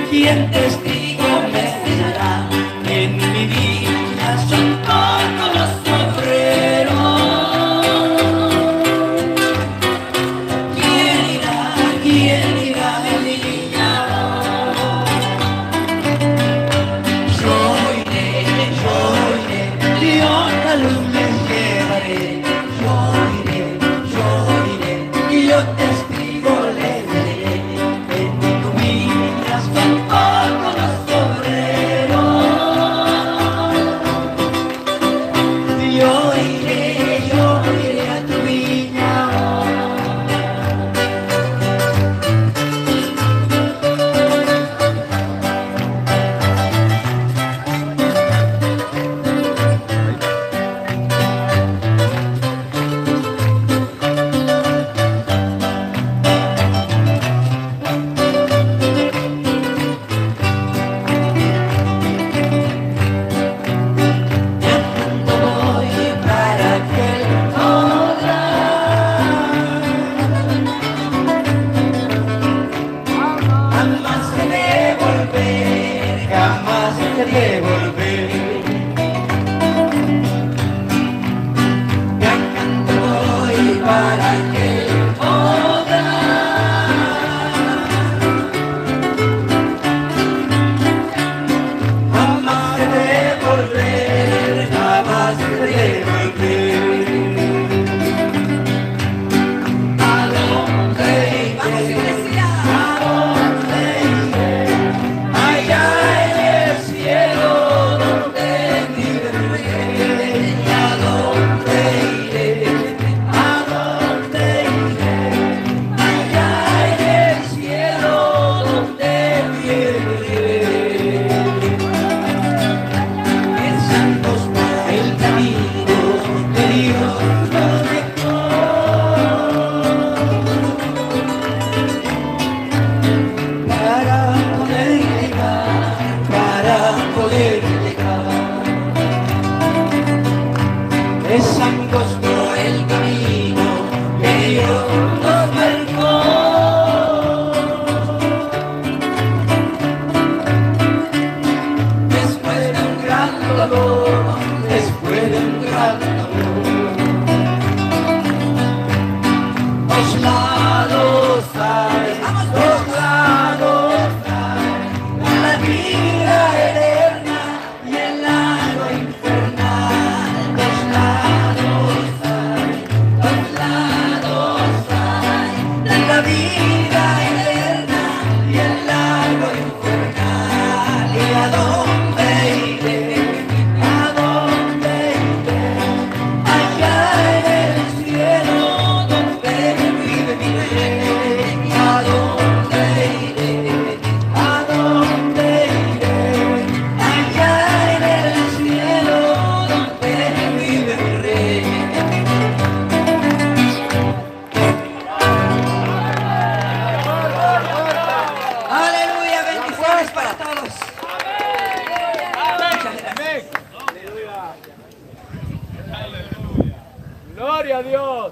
¿quién testigo me será? En mi vida son pocos los obreros. ¿Quién irá a mi viña? Yo iré, yo la luz me llevaré. Yo iré, y yo testigo le daré. En mi viña son pocos los obreros. Yo iré a tu viña. Es angosto el camino que Dios nos marcó. Después de un gran labor, después de un gran labor, dos lados hay, la vida eterna y el lago infernal. Dos lados hay, la vida eterna y el lago infernal. ¿Y a dónde iré? ¿A dónde iré? Allá en el cielo donde vive mi rey. ¿A dónde iré? ¿A dónde iré? Allá en el cielo donde vive mi rey. Aleluya, bendiciones para todos. Muchas gracias. Gloria a Dios.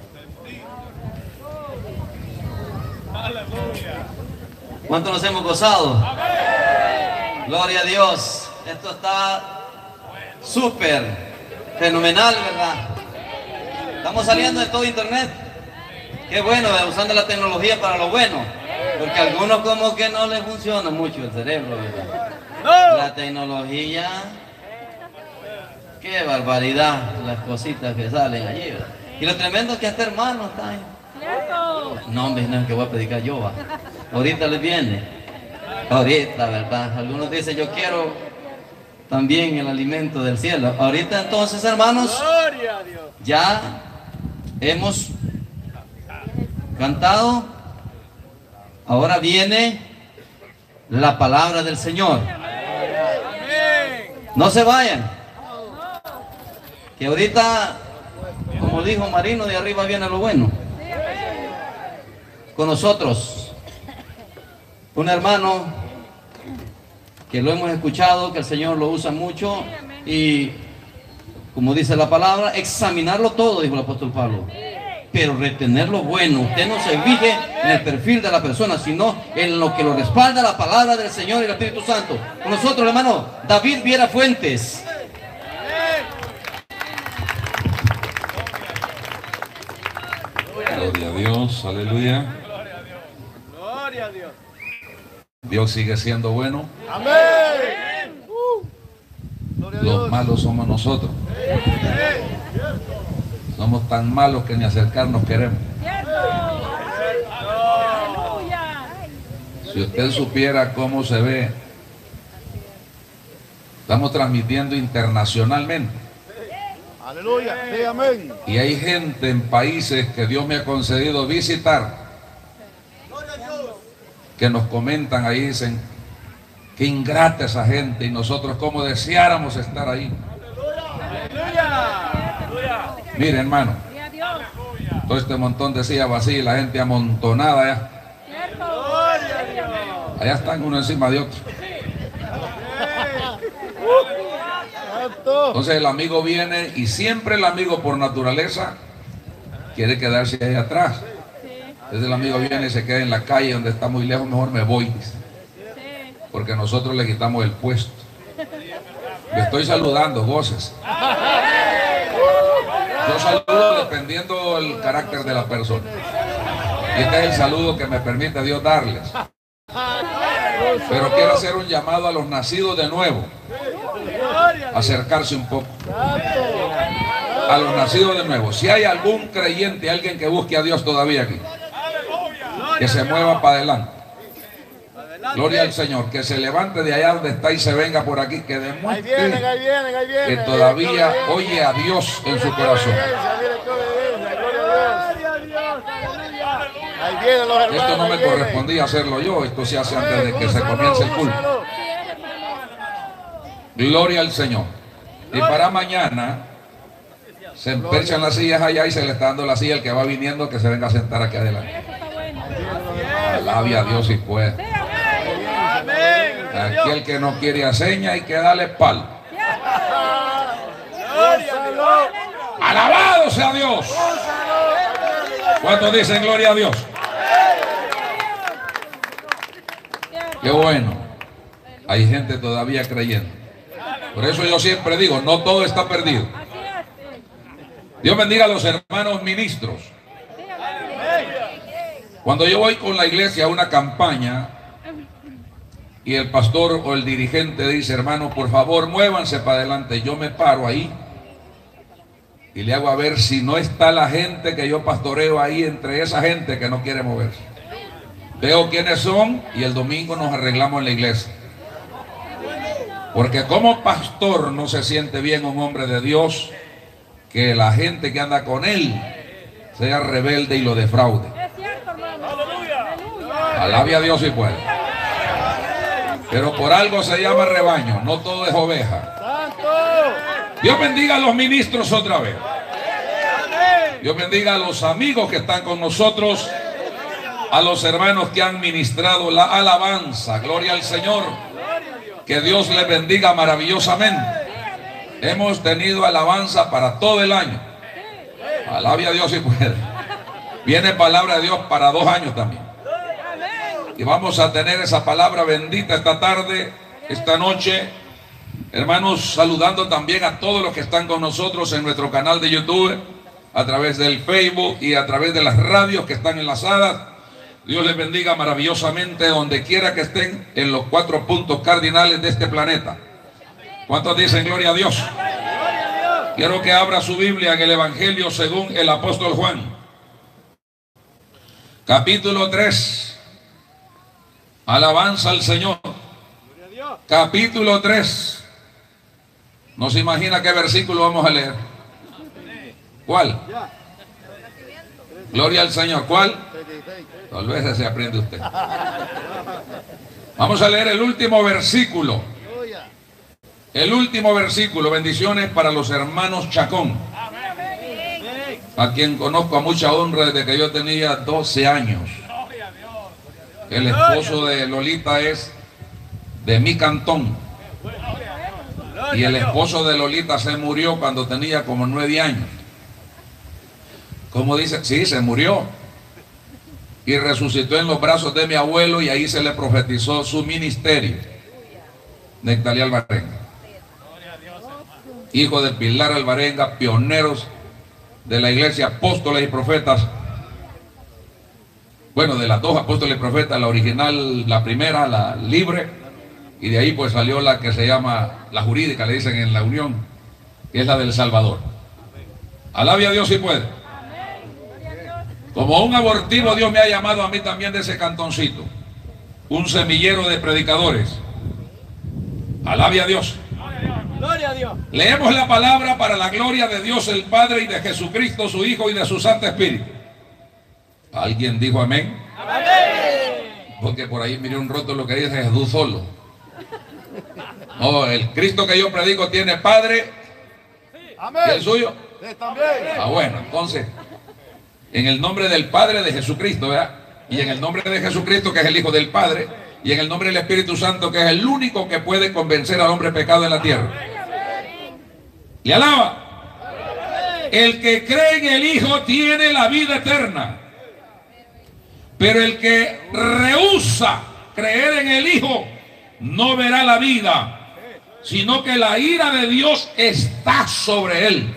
¿Cuánto nos hemos gozado? Gloria a Dios. Esto está súper fenomenal, ¿verdad? Estamos saliendo de todo internet. Qué bueno, usando la tecnología para lo bueno. Porque a algunos como que no les funciona mucho el cerebro, ¿verdad? La tecnología, qué barbaridad las cositas que salen allí, ¿verdad? Y lo tremendo es que este hermano está ahí. No, hombre, no es que voy a predicar yo, ¿va? Ahorita les viene. Ahorita, ¿verdad? Algunos dicen, yo quiero también el alimento del cielo. Ahorita entonces, hermanos, ya hemos cantado. Ahora viene la palabra del Señor. No se vayan. Que ahorita, como dijo Marino, de arriba viene lo bueno. Con nosotros, un hermano que lo hemos escuchado, que el Señor lo usa mucho y, como dice la palabra, examinarlo todo, dijo el apóstol Pablo. pero retener lo bueno. Usted no se fije en el perfil de la persona, sino en lo que lo respalda la palabra del Señor y el Espíritu Santo. Con nosotros, hermano, David Viera Fuentes. Gloria a Dios, aleluya. Gloria a Dios. Dios sigue siendo bueno. Amén. Gloria a Los Dios. malos somos nosotros. Somos tan malos que ni acercarnos queremos. Si usted supiera cómo se ve, estamos transmitiendo internacionalmente. Aleluya. Sí, amén. Y hay gente en países que Dios me ha concedido visitar, que nos comentan ahí, dicen, qué ingrata esa gente, y nosotros como deseáramos estar ahí. Mire, hermano, todo este montón de sillas vacías, la gente amontonada allá. Allá están uno encima de otro. Entonces el amigo viene, y siempre el amigo por naturaleza quiere quedarse ahí atrás. Entonces el amigo viene y se queda en la calle donde está muy lejos, mejor me voy, dice. Porque nosotros le quitamos el puesto. Le estoy saludando, goces. Yo saludo dependiendo del carácter de la persona. Y este es el saludo que me permite Dios darles. Pero quiero hacer un llamado a los nacidos de nuevo. Acercarse un poco. A los nacidos de nuevo. Si hay algún creyente, alguien que busque a Dios todavía aquí, que se mueva para adelante. Gloria al Señor. Que se levante de allá donde está y se venga por aquí. Que demuestre Ahí vienen. que todavía oye a Dios en su corazón. Ahí vienen los hermanos. Esto no me correspondía hacerlo yo. Esto se hace antes de que se comience el culto. Gloria al Señor. Y para mañana se emperchan las sillas allá y se le está dando la silla al que va viniendo, que se venga a sentar aquí adelante. Alabe a Dios si puede. Aquí el que no quiere seña hay que darle palo. Alabado sea Dios. ¿Cuántos dicen gloria a Dios? Qué bueno. Hay gente todavía creyendo. Por eso yo siempre digo, no todo está perdido. Dios bendiga a los hermanos ministros. Cuando yo voy con la iglesia a una campaña y el pastor o el dirigente dice, hermano, por favor, muévanse para adelante, yo me paro ahí y le hago a ver si no está la gente que yo pastoreo ahí entre esa gente que no quiere moverse. Veo quiénes son y el domingo nos arreglamos en la iglesia. Porque como pastor no se siente bien un hombre de Dios que la gente que anda con él sea rebelde y lo defraude. Alabe a Dios si puede. Pero por algo se llama rebaño, no todo es oveja. Dios bendiga a los ministros otra vez. Dios bendiga a los amigos que están con nosotros, a los hermanos que han ministrado la alabanza. Gloria al Señor. Que Dios les bendiga maravillosamente. Hemos tenido alabanza para todo el año. Alabe a Dios si puede. Viene palabra de Dios para 2 años también. Y vamos a tener esa palabra bendita esta tarde, esta noche. Hermanos, saludando también a todos los que están con nosotros en nuestro canal de YouTube, a través del Facebook y a través de las radios que están enlazadas. Dios les bendiga maravillosamente donde quiera que estén en los 4 puntos cardinales de este planeta. ¿Cuántos dicen gloria a Dios? Quiero que abra su Biblia en el Evangelio según el apóstol Juan. Capítulo 3. Alabanza al Señor. Capítulo 3. ¿No se imagina qué versículo vamos a leer? ¿Cuál? Gloria al Señor. ¿Cuál? Tal vez se aprende usted. Vamos a leer el último versículo. El último versículo. Bendiciones para los hermanos Chacón, a quien conozco a mucha honra desde que yo tenía 12 años. El esposo de Lolita es de mi cantón. Y el esposo de Lolita se murió cuando tenía como 9 años. ¿Cómo dice? Sí, se murió. Y resucitó en los brazos de mi abuelo y ahí se le profetizó su ministerio. Nectalí Alvarenga, hijo de Pilar Alvarenga, pioneros de la iglesia, apóstoles y profetas. Bueno, de las dos apóstoles y profetas, la original, la primera, la libre, y de ahí pues salió la que se llama la jurídica, le dicen en la Unión, que es la del Salvador. Alabe a Dios si puede. Como un abortivo, Dios me ha llamado a mí también de ese cantoncito, un semillero de predicadores. Alabe a Dios. Gloria a Dios. Leemos la palabra para la gloria de Dios el Padre y de Jesucristo su Hijo y de su Santo Espíritu. ¿Alguien dijo amén? Amén. Porque por ahí miré un rótulo que dice Jesús solo. No, el Cristo que yo predico tiene Padre. Amén. ¿Y el suyo? Sí, también. Ah, bueno, entonces, en el nombre del Padre de Jesucristo, ¿verdad? Y en el nombre de Jesucristo, que es el Hijo del Padre, y en el nombre del Espíritu Santo, que es el único que puede convencer al hombre pecado en la tierra. ¿Le alaba? El que cree en el Hijo tiene la vida eterna. Pero el que rehúsa creer en el Hijo no verá la vida, sino que la ira de Dios está sobre él.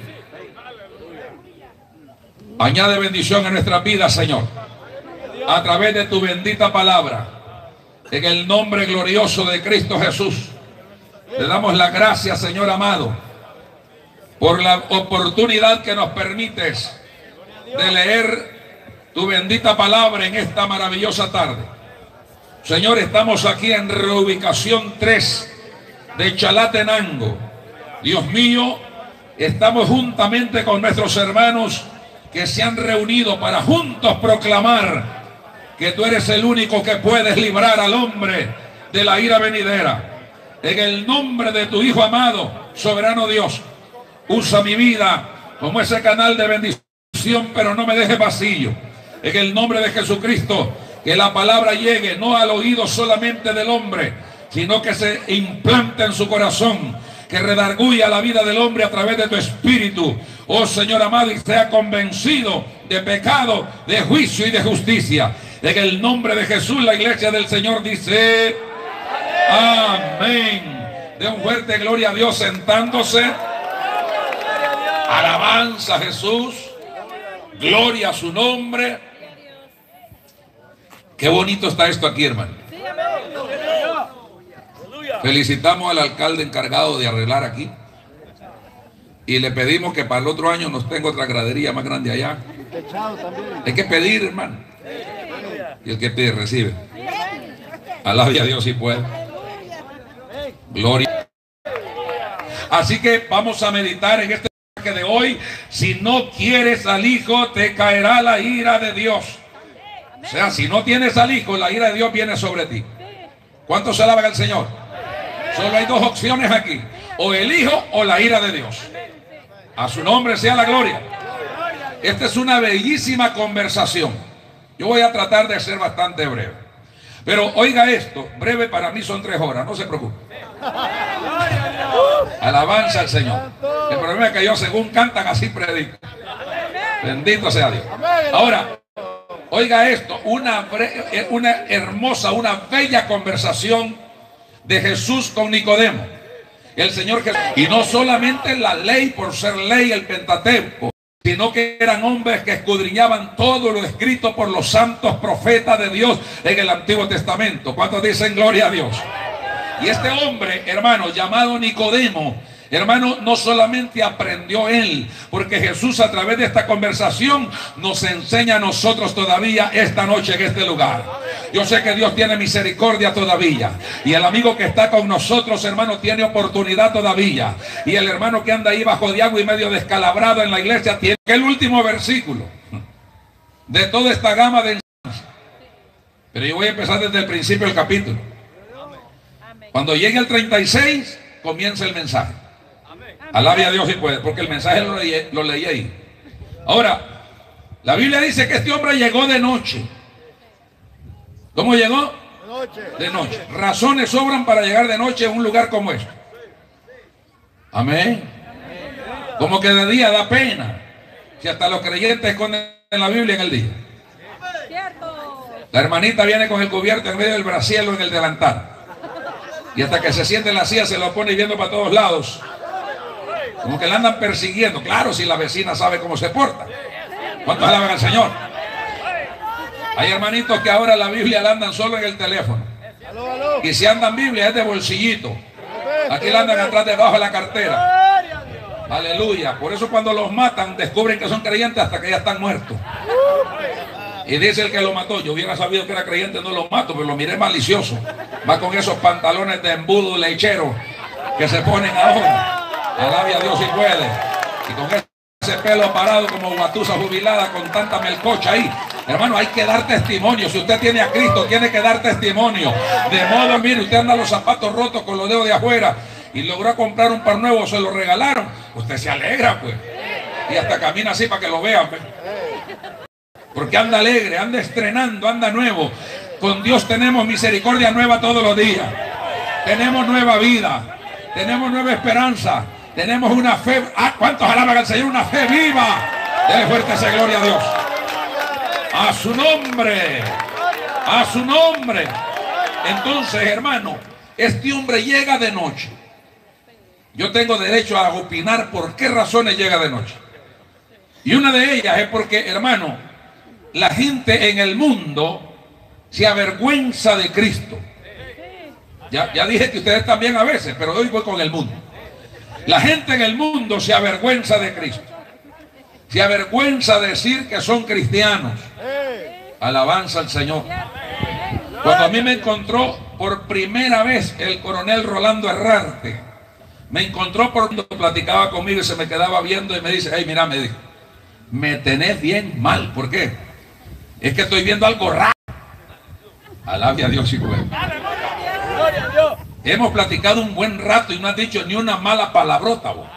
Añade bendición a nuestra vida, Señor, a través de tu bendita palabra. En el nombre glorioso de Cristo Jesús, le damos la gracia, Señor amado, por la oportunidad que nos permites de leer tu bendita palabra en esta maravillosa tarde. Señor, estamos aquí en reubicación 3 de Chalatenango. Dios mío, estamos juntamente con nuestros hermanos que se han reunido para juntos proclamar que tú eres el único que puedes librar al hombre de la ira venidera. En el nombre de tu Hijo amado, soberano Dios, usa mi vida como ese canal de bendición, pero no me dejes vacío. En el nombre de Jesucristo, que la palabra llegue no al oído solamente del hombre, sino que se implante en su corazón, que redarguya la vida del hombre a través de tu espíritu, oh Señor amado, y sea convencido de pecado, de juicio y de justicia. En el nombre de Jesús, la iglesia del Señor dice amén. De un fuerte gloria a Dios sentándose. Alabanza a Jesús, gloria a su nombre. Qué bonito está esto aquí, hermano. Felicitamos al alcalde encargado de arreglar aquí y le pedimos que para el otro año nos tenga otra gradería más grande allá. Hay que pedir, hermano, y el que pide recibe. Alabe a Dios si puede. Gloria. Así que vamos a meditar en este mensaje de hoy. Si no quieres al Hijo, te caerá la ira de Dios. O sea, si no tienes al Hijo, la ira de Dios viene sobre ti. ¿Cuántos alaban al Señor? Solo hay dos opciones aquí: o el Hijo o la ira de Dios. A su nombre sea la gloria. Esta es una bellísima conversación. Yo voy a tratar de ser bastante breve, pero oiga esto, breve para mí son 3 horas, no se preocupe. Alabanza al Señor. El problema es que yo, según cantan, así predico. Bendito sea Dios. Ahora, oiga esto, una hermosa, una bella conversación de Jesús con Nicodemo. El Señor Jesús, y no solamente la ley por ser ley, el Pentateuco, sino que eran hombres que escudriñaban todo lo escrito por los santos profetas de Dios en el Antiguo Testamento. ¿Cuántos dicen gloria a Dios? Y este hombre, hermano, llamado Nicodemo, hermano, no solamente aprendió él, porque Jesús a través de esta conversación nos enseña a nosotros todavía esta noche en este lugar. Yo sé que Dios tiene misericordia todavía, y el amigo que está con nosotros, hermano, tiene oportunidad todavía, y el hermano que anda ahí bajo de agua y medio descalabrado en la iglesia tiene el último versículo de toda esta gama de enseñanzas. Pero yo voy a empezar desde el principio del capítulo. Cuando llegue el 36 comienza el mensaje. Alabe a Dios si puede, porque el mensaje lo leí ahí. Ahora, la Biblia dice que este hombre llegó de noche. ¿Cómo llegó? De noche. Razones sobran para llegar de noche a un lugar como este. Amén. Como que de día da pena. Si hasta los creyentes esconden la Biblia en el día. Cierto. La hermanita viene con el cubierto en medio del brasier o en el delantal. Y hasta que se siente en la silla se lo pone viendo para todos lados. Como que la andan persiguiendo. Claro, si la vecina sabe cómo se porta. ¿Cuántos alaban al Señor? Hay hermanitos que ahora la Biblia la andan solo en el teléfono. Y si andan Biblia es de bolsillito. Aquí la andan atrás debajo de la cartera. Aleluya. Por eso cuando los matan descubren que son creyentes hasta que ya están muertos. Y dice el que lo mató: yo hubiera sabido que era creyente, no lo mato, pero lo miré malicioso. Va con esos pantalones de embudo lechero que se ponen ahora. Alabe a Dios si puede. Y con ese pelo parado como guatusa jubilada con tanta melcocha ahí. Hermano, hay que dar testimonio. Si usted tiene a Cristo, tiene que dar testimonio. De modo, mire, usted anda los zapatos rotos con los dedos de afuera y logró comprar un par nuevo, se lo regalaron. Usted se alegra, pues. Y hasta camina así para que lo vean, pues. Porque anda alegre, anda estrenando, anda nuevo. Con Dios tenemos misericordia nueva todos los días. Tenemos nueva vida. Tenemos nueva esperanza. Tenemos una fe. ¿Cuántos alaban al Señor? Una fe viva. Dele fuerte esa gloria a Dios. A su nombre. A su nombre. Entonces, hermano, este hombre llega de noche. Yo tengo derecho a opinar por qué razones llega de noche. Y una de ellas es porque, hermano, la gente en el mundo se avergüenza de Cristo. Ya dije que ustedes también a veces, pero hoy voy con el mundo. La gente en el mundo se avergüenza de Cristo. Se avergüenza de decir que son cristianos. Alabanza al Señor. Cuando a mí me encontró por primera vez el coronel Rolando Herrarte, me encontró por cuando platicaba conmigo y se me quedaba viendo y me dice: hey, mira, me dijo, me tenés bien mal. ¿Por qué? Es que estoy viendo algo raro. Alabe a Dios y puede. Hemos platicado un buen rato y no has dicho ni una mala palabrota, vos.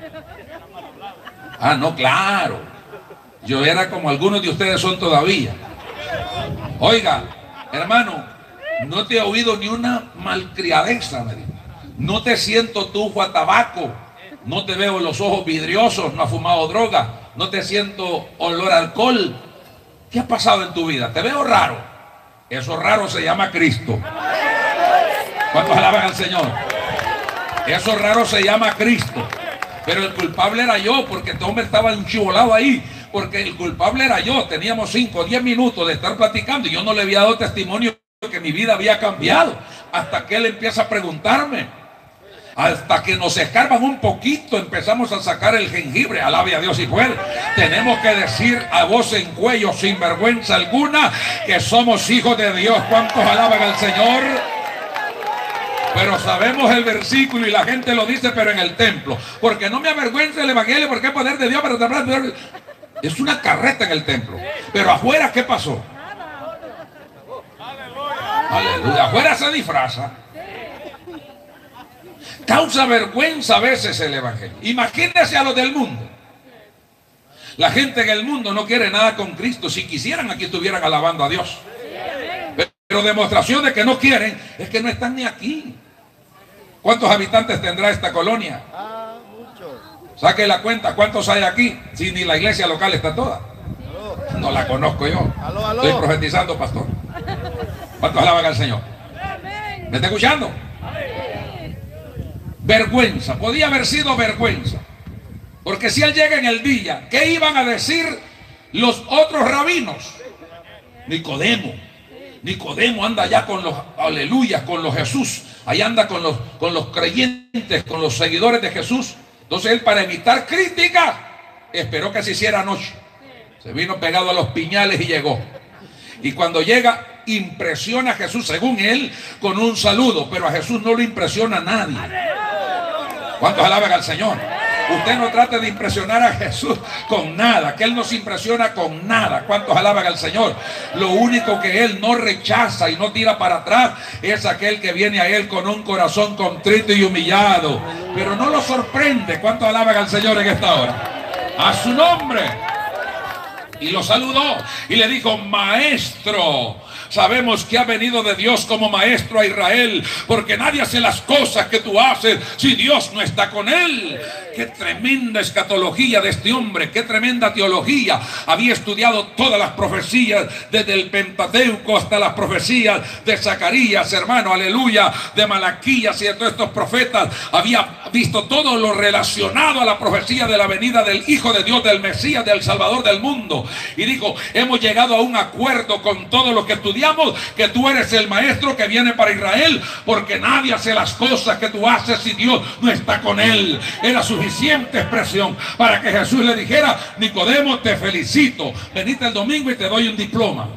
Ah, no, claro. Yo era como algunos de ustedes son todavía. Oiga, hermano, no te he oído ni una malcriadeza, me dijo. No te siento tufo a tabaco. No te veo los ojos vidriosos, no has fumado droga. No te siento olor a alcohol. ¿Qué ha pasado en tu vida? Te veo raro. Eso raro se llama Cristo. ¿Cuántos alaban al Señor? Eso raro se llama Cristo. Pero el culpable era yo, porque este hombre estaba enchivolado ahí. Porque el culpable era yo. Teníamos 5 o 10 minutos de estar platicando y yo no le había dado testimonio de que mi vida había cambiado. Hasta que él empieza a preguntarme. Hasta que nos escarban un poquito, empezamos a sacar el jengibre. Alabe a Dios si puede. Tenemos que decir a voz en cuello, sin vergüenza alguna, que somos hijos de Dios. ¿Cuántos alaban al Señor? Pero sabemos el versículo y la gente lo dice, pero en el templo. Porque no me avergüenza el evangelio, porque es poder de Dios. Pero es una carreta en el templo. Pero afuera, ¿qué pasó? Aleluya. Afuera se disfraza. Causa vergüenza a veces el evangelio. Imagínense a los del mundo. La gente en el mundo no quiere nada con Cristo. Si quisieran, aquí estuvieran alabando a Dios. Pero demostración de que no quieren es que no están ni aquí. ¿Cuántos habitantes tendrá esta colonia? Saque la cuenta, ¿cuántos hay aquí? Si ni la iglesia local está toda. No la conozco yo. Estoy profetizando, pastor. ¿Cuántos alaban al Señor? ¿Me está escuchando? Vergüenza, podía haber sido vergüenza. Porque si él llega en el día, ¿qué iban a decir los otros rabinos? Nicodemo anda allá con los aleluyas, con los Jesús. Ahí anda con los creyentes, con los seguidores de Jesús. Entonces él, para evitar críticas, esperó que se hiciera noche. Se vino pegado a los piñales y llegó. Y cuando llega, impresiona a Jesús, según él, con un saludo. Pero a Jesús no lo impresiona a nadie. ¿Cuántos alaban al Señor? Usted no trate de impresionar a Jesús con nada, que Él no se impresiona con nada. ¿Cuántos alaban al Señor? Lo único que Él no rechaza y no tira para atrás es aquel que viene a Él con un corazón contrito y humillado. Pero no lo sorprende. ¿Cuántos alaban al Señor en esta hora? A su nombre. Y lo saludó y le dijo: maestro. Sabemos que ha venido de Dios como maestro a Israel, porque nadie hace las cosas que tú haces si Dios no está con él. qué tremenda escatología de este hombre, qué tremenda teología. Había estudiado todas las profecías, desde el Pentateuco hasta las profecías de Zacarías, hermano, aleluya, de Malaquías y de todos estos profetas. Había visto todo lo relacionado a la profecía de la venida del Hijo de Dios, del Mesías, del Salvador del mundo. Y dijo, hemos llegado a un acuerdo con todo lo que estudiamos, que tú eres el maestro que viene para Israel, porque nadie hace las cosas que tú haces si Dios no está con él. Era suficiente expresión para que Jesús le dijera, Nicodemo, te felicito, venite el domingo y te doy un diploma.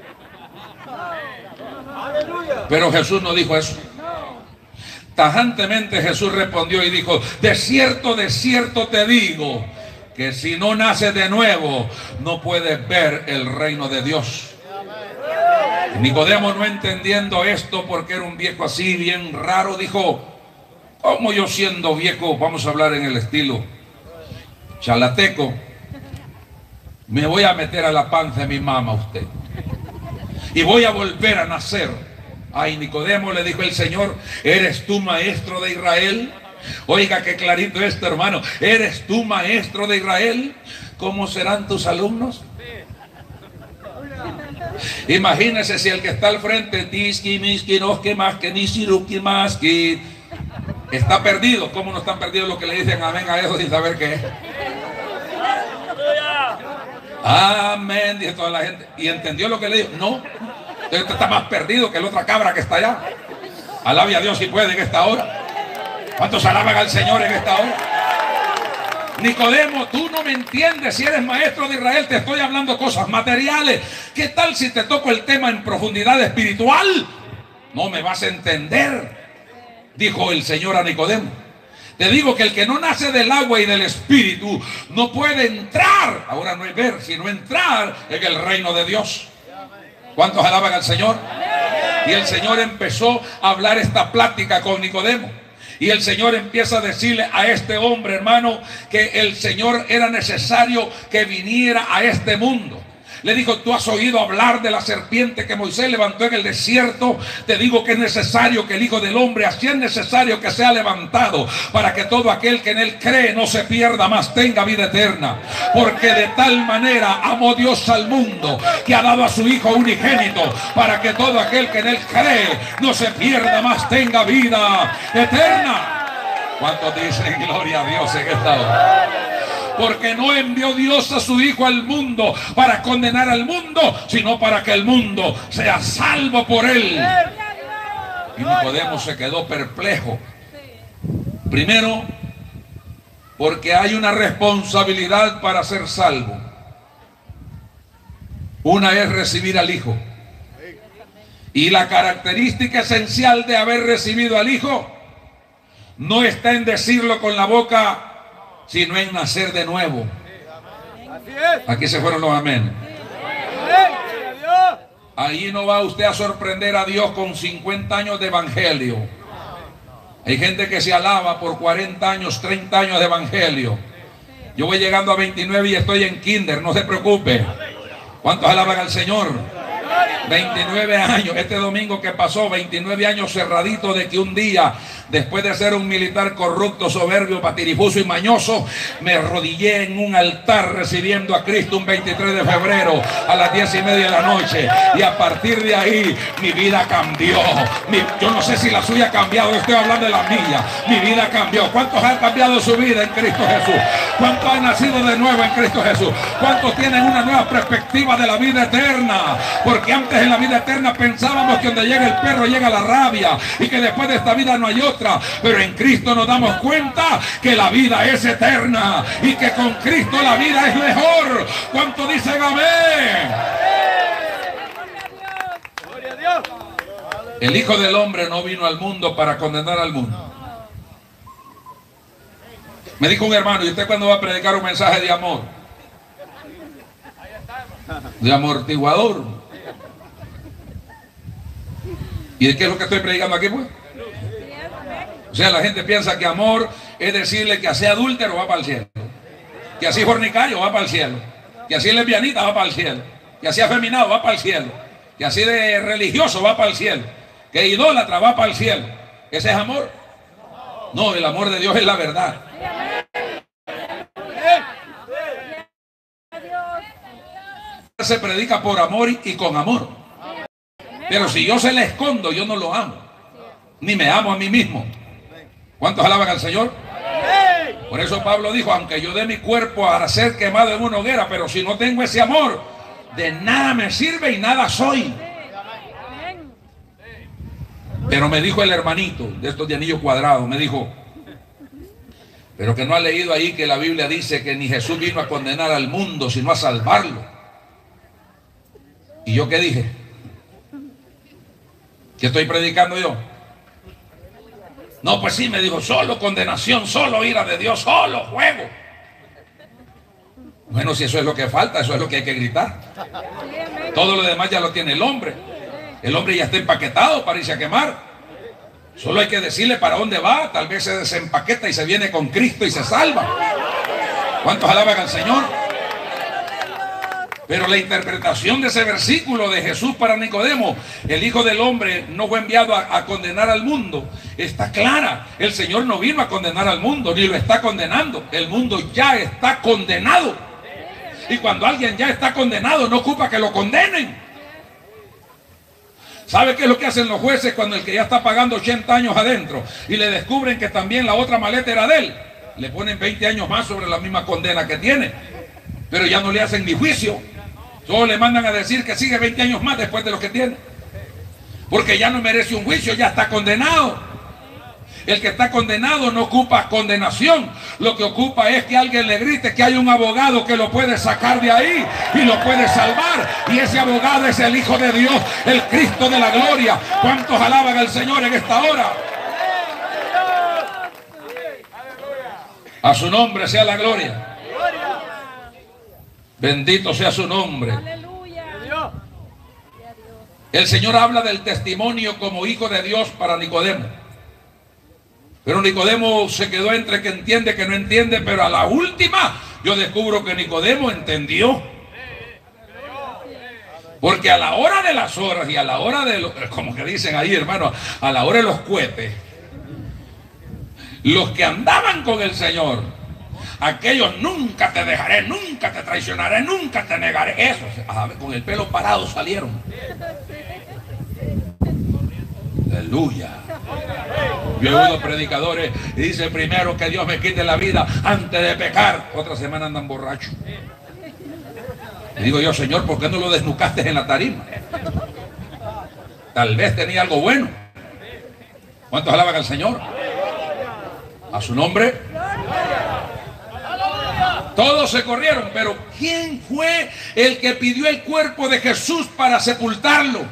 Pero Jesús no dijo eso. Tajantemente Jesús respondió y dijo, de cierto te digo, que si no naces de nuevo, no puedes ver el reino de Dios. Nicodemo, no entendiendo esto, porque era un viejo así, bien raro, dijo, ¿cómo yo siendo viejo, vamos a hablar en el estilo chalateco, me voy a meter a la panza de mi mamá usted? Y voy a volver a nacer. Ay, Nicodemo, le dijo el Señor, ¿eres tú maestro de Israel? Oiga, qué clarito esto, hermano. ¿Eres tú maestro de Israel? ¿Cómo serán tus alumnos? Imagínese si el que está al frente, está perdido. ¿Cómo no están perdidos los que le dicen amén a eso sin saber qué es? Amén, dice toda la gente. ¿Y entendió lo que le dijo? No. Entonces usted está más perdido que la otra cabra que está allá. Alabe a Dios si puede en esta hora. ¿Cuántos alaban al Señor en esta hora? Nicodemo, tú no me entiendes. Si eres maestro de Israel, te estoy hablando cosas materiales. ¿Qué tal si te toco el tema en profundidad espiritual? No me vas a entender, dijo el Señor a Nicodemo. Te digo que el que no nace del agua y del espíritu no puede entrar, ahora no es ver, sino entrar en el reino de Dios. ¿Cuántos alaban al Señor? Y el Señor empezó a hablar esta plática con Nicodemo. Y el Señor empieza a decirle a este hombre, hermano, que el Señor era necesario que viniera a este mundo. Le dijo, tú has oído hablar de la serpiente que Moisés levantó en el desierto. Te digo que es necesario que el Hijo del Hombre, así es necesario que sea levantado, para que todo aquel que en él cree no se pierda, mas tenga vida eterna. Porque de tal manera amó Dios al mundo, que ha dado a su Hijo unigénito, para que todo aquel que en él cree no se pierda, mas tenga vida eterna. ¿Cuántos dicen gloria a Dios en esta hora? Porque no envió Dios a su Hijo al mundo para condenar al mundo, sino para que el mundo sea salvo por él. Y Nicodemo se quedó perplejo. Primero, porque hay una responsabilidad para ser salvo. Una es recibir al Hijo. Y la característica esencial de haber recibido al Hijo no está en decirlo con la boca, sino en nacer de nuevo. Aquí se fueron los amén. Ahí no va usted a sorprender a Dios con 50 años de evangelio. Hay gente que se alaba por 40 años, 30 años de evangelio. Yo voy llegando a 29 y estoy en kinder, no se preocupe. ¿Cuántos alaban al Señor? 29 años, este domingo que pasó, 29 años cerradito de que un día, después de ser un militar corrupto, soberbio, patirifuso y mañoso, me arrodillé en un altar recibiendo a Cristo un 23 de febrero a las 10:30 de la noche. Y a partir de ahí, mi vida cambió. Yo no sé si la suya ha cambiado, estoy hablando de la mía. Mi vida cambió. ¿Cuántos han cambiado su vida en Cristo Jesús? ¿Cuántos han nacido de nuevo en Cristo Jesús? ¿Cuántos tienen una nueva perspectiva de la vida eterna? Porque antes en la vida eterna pensábamos que donde llega el perro llega la rabia y que después de esta vida no hay otra, pero en Cristo nos damos cuenta que la vida es eterna y que con Cristo la vida es mejor. ¿Cuánto dicen amén? Gloria a Dios. El Hijo del Hombre no vino al mundo para condenar al mundo. Me dijo un hermano, ¿y usted cuándo va a predicar un mensaje de amor? De amortiguador. ¿Y qué es lo que estoy predicando aquí, pues? O sea, la gente piensa que amor es decirle que así adúltero va para el cielo, que así fornicario va para el cielo, que así lesbianita va para el cielo, que así afeminado va para el cielo, que así de religioso va para el cielo, que idólatra va para el cielo. ¿Ese es amor? No, el amor de Dios es la verdad. se predica por amor y con amor. Pero si yo se la escondo, yo no lo amo, ni me amo a mí mismo. ¿Cuántos alaban al Señor? Por eso Pablo dijo, aunque yo dé mi cuerpo para ser quemado en una hoguera, pero si no tengo ese amor, de nada me sirve y nada soy. Pero me dijo el hermanito de estos de anillo cuadrado, me dijo, pero que no ha leído ahí que la Biblia dice que ni Jesús vino a condenar al mundo, sino a salvarlo. ¿Y yo qué dije? ¿Qué estoy predicando yo? No, pues sí, me dijo, solo condenación, solo ira de Dios, solo juego. Bueno, si eso es lo que falta, eso es lo que hay que gritar. Todo lo demás ya lo tiene el hombre. El hombre ya está empaquetado para irse a quemar. Solo hay que decirle para dónde va. Tal vez se desempaqueta y se viene con Cristo y se salva. ¿Cuántos alaban al Señor? Pero la interpretación de ese versículo de Jesús para Nicodemo, el Hijo del Hombre no fue enviado a condenar al mundo, está clara. El Señor no vino a condenar al mundo, ni lo está condenando. El mundo ya está condenado. Y cuando alguien ya está condenado, no ocupa que lo condenen. ¿Sabe qué es lo que hacen los jueces cuando el que ya está pagando 80 años adentro y le descubren que también la otra maleta era de él? Le ponen 20 años más sobre la misma condena que tiene, pero ya no le hacen ni juicio. Solo le mandan a decir que sigue 20 años más después de lo que tiene, porque ya no merece un juicio, ya está condenado. El que está condenado no ocupa condenación, lo que ocupa es que alguien le grite que hay un abogado que lo puede sacar de ahí y lo puede salvar, y ese abogado es el Hijo de Dios, el Cristo de la gloria. ¿Cuántos alaban al Señor en esta hora? A su nombre sea la gloria. Bendito sea su nombre. El Señor habla del testimonio como Hijo de Dios para Nicodemo. Pero Nicodemo se quedó entre que entiende, que no entiende, pero a la última yo descubro que Nicodemo entendió. Porque a la hora de las horas y a la hora de, como que dicen ahí, hermano, a la hora de los cohetes, los que andaban con el Señor, aquellos nunca te dejaré, nunca te traicionaré, nunca te negaré, esos con el pelo parado salieron. Aleluya. Yo he oído predicadores y dice primero que Dios me quite la vida antes de pecar. Otra semana andan borrachos. Y digo yo, Señor, ¿por qué no lo desnucaste en la tarima? Tal vez tenía algo bueno. ¿Cuántos alaban al Señor? A su nombre. Todos se corrieron, pero ¿quién fue el que pidió el cuerpo de Jesús para sepultarlo?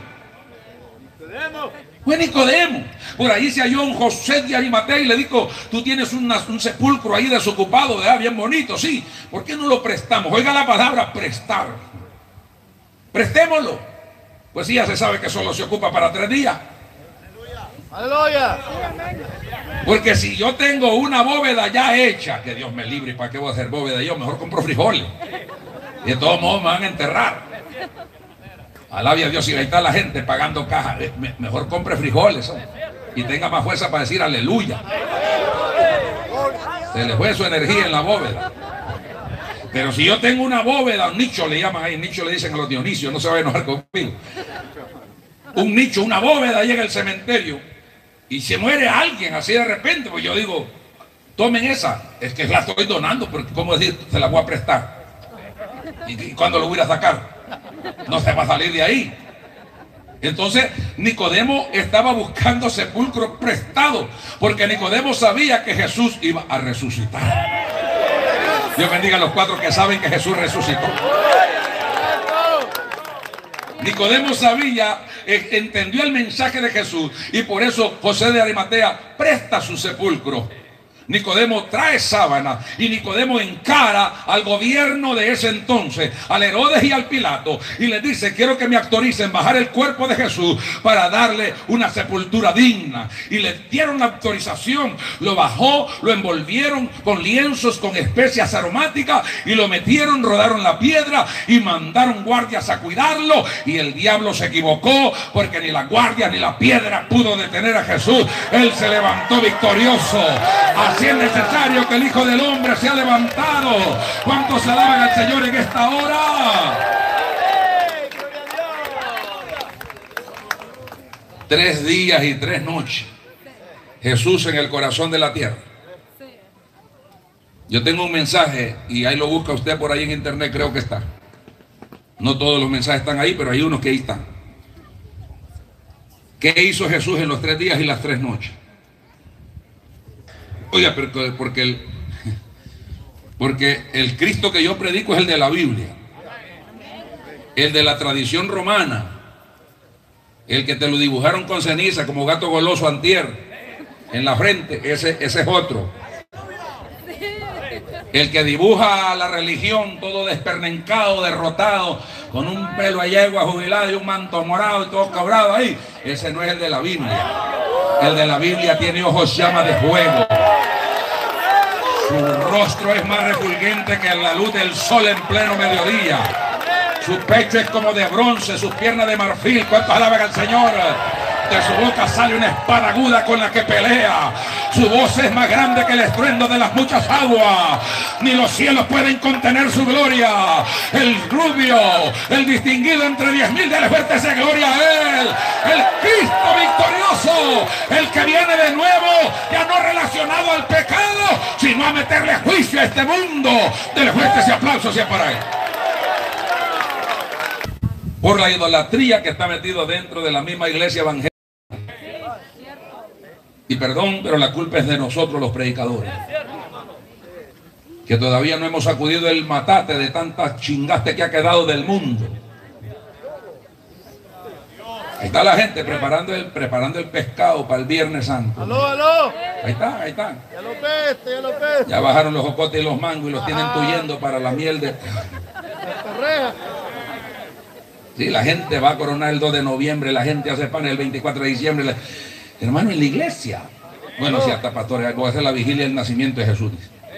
Fue Nicodemo. Por ahí se halló un José de Arimatea y le dijo, tú tienes un sepulcro ahí desocupado, bien bonito, sí, ¿por qué no lo prestamos? Oiga la palabra prestar. Prestémoslo. Pues sí, ya se sabe que solo se ocupa para 3 días. Aleluya. Porque si yo tengo una bóveda ya hecha, que Dios me libre, ¿para qué voy a hacer bóveda yo? Mejor compro frijoles. Y de todos modos me van a enterrar. Alabe a Dios, y ahí está la gente pagando caja. Mejor compre frijoles, ¿no? Y tenga más fuerza para decir aleluya. Se le fue su energía en la bóveda. Pero si yo tengo una bóveda, un nicho le llaman ahí, nicho le dicen a los Dionisios, no se va a enojar conmigo. Un nicho, una bóveda llega al cementerio y se muere alguien así de repente, pues yo digo, tomen esa, es que la estoy donando, porque ¿cómo decir? Se la voy a prestar. ¿Y cuándo lo voy a sacar? No se va a salir de ahí. Entonces Nicodemo estaba buscando sepulcro prestado, porque Nicodemo sabía que Jesús iba a resucitar. Dios bendiga a los 4 que saben que Jesús resucitó. Nicodemo sabía, entendió el mensaje de Jesús, y por eso José de Arimatea presta su sepulcro. Nicodemo trae sábana y Nicodemo encara al gobierno de ese entonces, al Herodes y al Pilato, y les dice: quiero que me autoricen bajar el cuerpo de Jesús para darle una sepultura digna. Y le dieron la autorización, lo bajó, lo envolvieron con lienzos, con especias aromáticas, y lo metieron, rodaron la piedra y mandaron guardias a cuidarlo. Y el diablo se equivocó, porque ni la guardia ni la piedra pudo detener a Jesús. Él se levantó victorioso. Así es necesario que el Hijo del Hombre sea levantado. ¿Cuántos alaban al Señor en esta hora? 3 días y 3 noches. Jesús en el corazón de la tierra. Yo tengo un mensaje y ahí lo busca usted por ahí en internet, creo que está. No todos los mensajes están ahí, pero hay unos que ahí están. ¿Qué hizo Jesús en los 3 días y las 3 noches? Oiga, porque el Cristo que yo predico es el de la Biblia, el de la tradición romana, el que te lo dibujaron con ceniza como gato goloso antier en la frente, ese es otro. El que dibuja la religión todo despernencado, derrotado, con un pelo a yegua jubilado y un manto morado y todo cabrado ahí, ese no es el de la Biblia. El de la Biblia tiene ojos llama de fuego. Su rostro es más refulgente que la luz del sol en pleno mediodía. Su pecho es como de bronce, sus piernas de marfil. ¿Cuántos alaban al Señor? De su boca sale una espada aguda con la que pelea. Su voz es más grande que el estruendo de las muchas aguas. Ni los cielos pueden contener su gloria. El rubio, el distinguido entre 10,000 de la fuerte esa gloria a él. El Cristo victorioso, el que viene de nuevo, ya no relacionado al pecado, sino a meterle juicio a este mundo. Dele fuertes y aplausos sea para él. Por la idolatría que está metido dentro de la misma iglesia evangélica. Y perdón, pero la culpa es de nosotros los predicadores, que todavía no hemos sacudido el matate de tantas chingaste que ha quedado del mundo. Ahí está la gente preparando el pescado para el Viernes Santo. ¡Aló, aló! Ahí está, ahí está. ¡Ya lo peste, ya lo peste! Ya bajaron los jocotes y los mangos y los tienen tuyendo para la miel de... Correa. Sí, la gente va a coronar el 2 de noviembre, la gente hace pan el 24 de diciembre. Hermano, en la iglesia. Bueno, sí, hasta pastores, voy a hacer la vigilia del nacimiento de Jesús.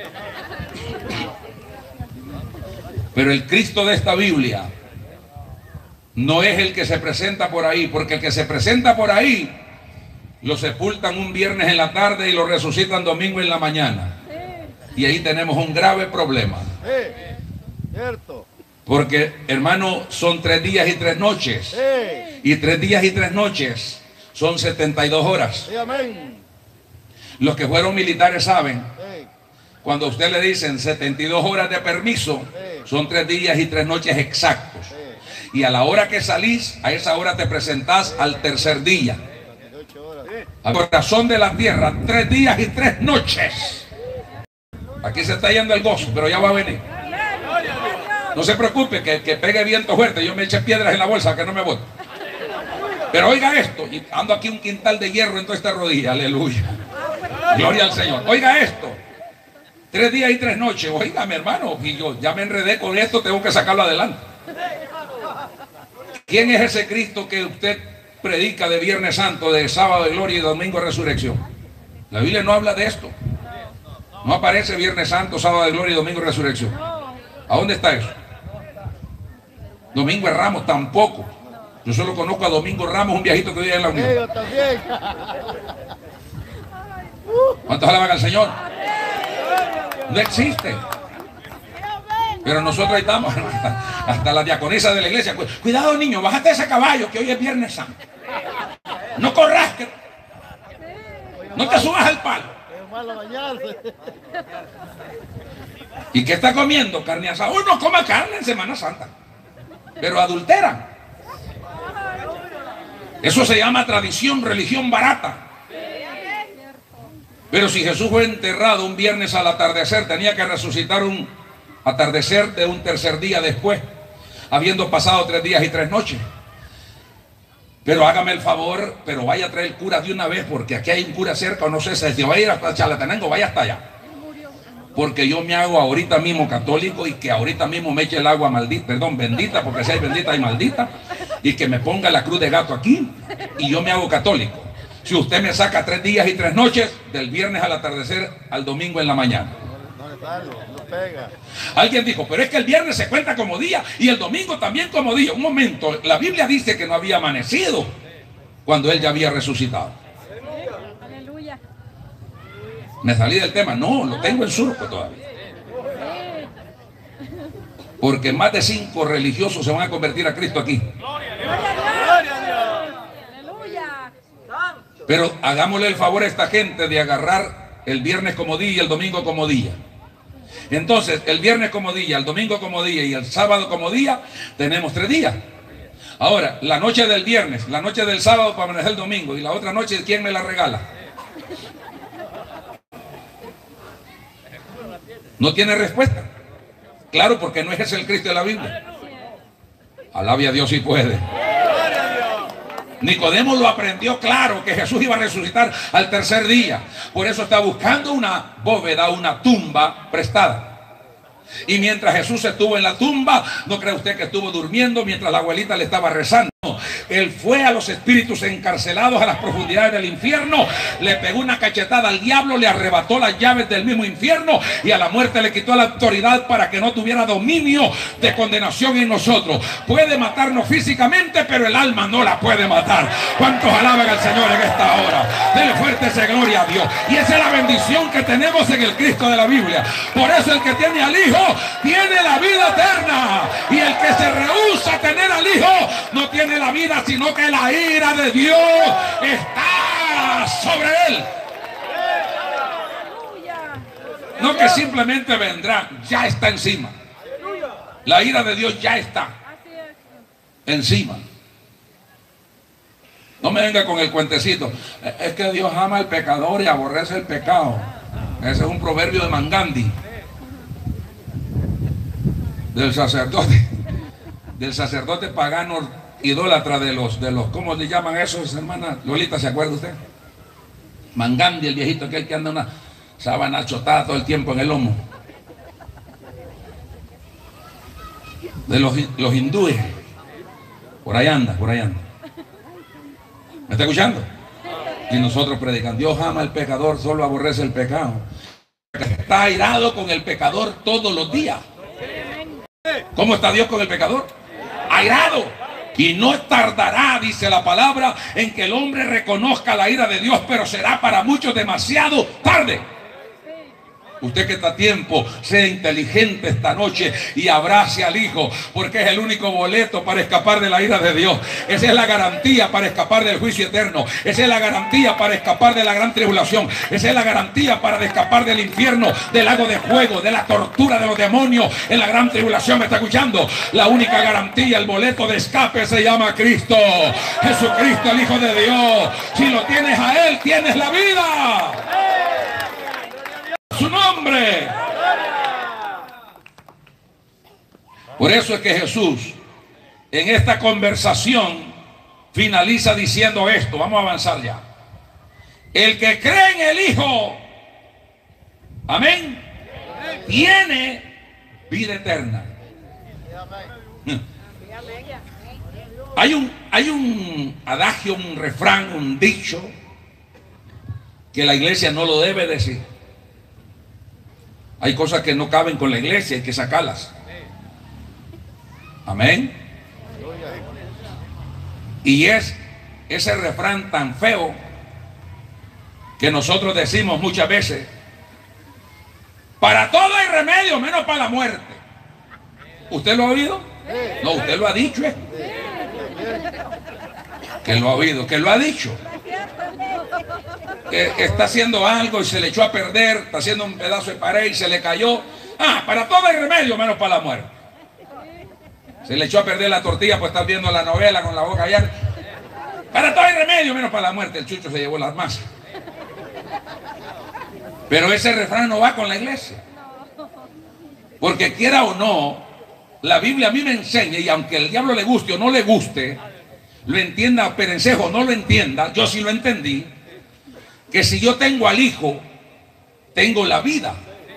Pero el Cristo de esta Biblia no es el que se presenta por ahí, porque el que se presenta por ahí lo sepultan un viernes en la tarde y lo resucitan domingo en la mañana. Y ahí tenemos un grave problema. Cierto. Porque, hermano, son 3 días y 3 noches. Y 3 días y 3 noches son 72 horas. Sí, amén. Los que fueron militares saben, cuando a usted le dicen 72 horas de permiso, son 3 días y 3 noches exactos. Y a la hora que salís, a esa hora te presentás al tercer día. Al corazón de la tierra, 3 días y 3 noches. Aquí se está yendo el gozo, pero ya va a venir. No se preocupe, que pegue viento fuerte. Yo me eché piedras en la bolsa, que no me bote. Pero oiga esto, y ando aquí un quintal de hierro en toda esta rodilla, aleluya. Gloria al Señor. Oiga esto, 3 días y 3 noches. Oiga, mi hermano, y yo ya me enredé con esto, tengo que sacarlo adelante. ¿Quién es ese Cristo que usted predica de Viernes Santo, de sábado de gloria y domingo de resurrección? La Biblia no habla de esto. No aparece Viernes Santo, sábado de gloria y domingo de resurrección. ¿A dónde está eso? Domingo de Ramos tampoco. Yo solo conozco a Domingo Ramos, un viejito que vive en la Unión. Yo también. ¿Cuántos alaban al Señor? No existe. Pero nosotros ahí estamos, hasta la diaconisa de la iglesia. Cuidado, niño, bájate de ese caballo que hoy es Viernes Santo. No corras, no te subas al palo. Es malo bañarse. ¿Y qué está comiendo? Carne asada. Uy, no coma carne en Semana Santa. Pero adulteran. Eso se llama tradición, religión barata. Pero si Jesús fue enterrado un viernes al atardecer, tenía que resucitar un atardecer de un tercer día después, habiendo pasado 3 días y 3 noches. Pero hágame el favor, pero vaya a traer el cura de una vez, porque aquí hay un cura cerca, o no sé si va a ir hasta Chalatenango, vaya hasta allá. Porque yo me hago ahorita mismo católico y que ahorita mismo me eche el agua maldita, perdón, bendita, porque si hay bendita hay maldita, y que me ponga la cruz de gato aquí y yo me hago católico. Si usted me saca 3 días y 3 noches, del viernes al atardecer al domingo en la mañana. No pega. Alguien dijo, pero es que el viernes se cuenta como día y el domingo también como día. Un momento, la Biblia dice que no había amanecido cuando él ya había resucitado. Aleluya. Me salí del tema, no, lo tengo en surco todavía. Porque más de 5 religiosos se van a convertir a Cristo aquí. Gloria a Dios. Aleluya. Pero hagámosle el favor a esta gente de agarrar el viernes como día y el domingo como día. Entonces, el viernes como día, el domingo como día y el sábado como día, tenemos 3 días. Ahora, la noche del viernes, la noche del sábado para manejar el domingo y la otra noche, ¿quién me la regala? No tiene respuesta. Claro, porque no es ese el Cristo de la Biblia. Alabe a Dios si puede. Nicodemo lo aprendió claro, que Jesús iba a resucitar al 3er día. Por eso está buscando una bóveda, una tumba prestada. Y mientras Jesús estuvo en la tumba, no cree usted que estuvo durmiendo mientras la abuelita le estaba rezando. Él fue a los espíritus encarcelados a las profundidades del infierno, le pegó una cachetada al diablo, le arrebató las llaves del mismo infierno y a la muerte le quitó la autoridad para que no tuviera dominio de condenación en nosotros. Puede matarnos físicamente, pero el alma no la puede matar. ¿Cuántos alaban al Señor en esta hora? Denle fuerte esa gloria a Dios. Y esa es la bendición que tenemos en el Cristo de la Biblia. Por eso el que tiene al Hijo tiene la vida eterna, y el que se rehúsa a tener al Hijo no tiene la vida, sino que la ira de Dios está sobre él. No que simplemente vendrá, ya está encima. La ira de Dios ya está encima. No me venga con el cuentecito. Es que Dios ama al pecador y aborrece el pecado. Ese es un proverbio de Mangandi, del sacerdote pagano idólatra de los, ¿cómo le llaman esos, hermana Lolita? ¿Se acuerda usted? Mangandi, el viejito aquel que anda una sábana chotada todo el tiempo en el lomo. De los hindúes. Por ahí anda, por ahí anda. ¿Me está escuchando? Y nosotros predican, Dios ama al pecador, solo aborrece el pecado. Está airado con el pecador todos los días. ¿Cómo está Dios con el pecador? Airado. Y no tardará, dice la palabra, en que el hombre reconozca la ira de Dios, pero será para muchos demasiado tarde. Usted que está a tiempo, sea inteligente esta noche y abrace al Hijo, porque es el único boleto para escapar de la ira de Dios. Esa es la garantía para escapar del juicio eterno. Esa es la garantía para escapar de la gran tribulación. Esa es la garantía para escapar del infierno, del lago de fuego, de la tortura de los demonios en la gran tribulación. ¿Me está escuchando? La única garantía, el boleto de escape se llama Cristo. Jesucristo, el Hijo de Dios. Si lo tienes a Él, tienes la vida. Su nombre. Por eso es que Jesús en esta conversación finaliza diciendo esto. Vamos a avanzar ya. El que cree en el Hijo, amén, tiene vida eterna. Hay un adagio, un refrán, un dicho que la iglesia no lo debe decir. Hay cosas que no caben con la iglesia, hay que sacarlas. Amén. Y es ese refrán tan feo que nosotros decimos muchas veces: para todo hay remedio menos para la muerte. ¿Usted lo ha oído? No, usted lo ha dicho. Que lo ha oído, que lo ha dicho. Que está haciendo algo y se le echó a perder, está haciendo un pedazo de pared y se le cayó. Para todo hay remedio menos para la muerte. Se le echó a perder la tortilla, pues está viendo la novela con la boca allá. Para todo hay remedio menos para la muerte. El chucho se llevó las masas. Pero ese refrán no va con la iglesia. Porque quiera o no, la Biblia a mí me enseña, y aunque el diablo le guste o no le guste, lo entienda Perencejo o no lo entienda, yo sí lo entendí, que si yo tengo al Hijo, tengo la vida.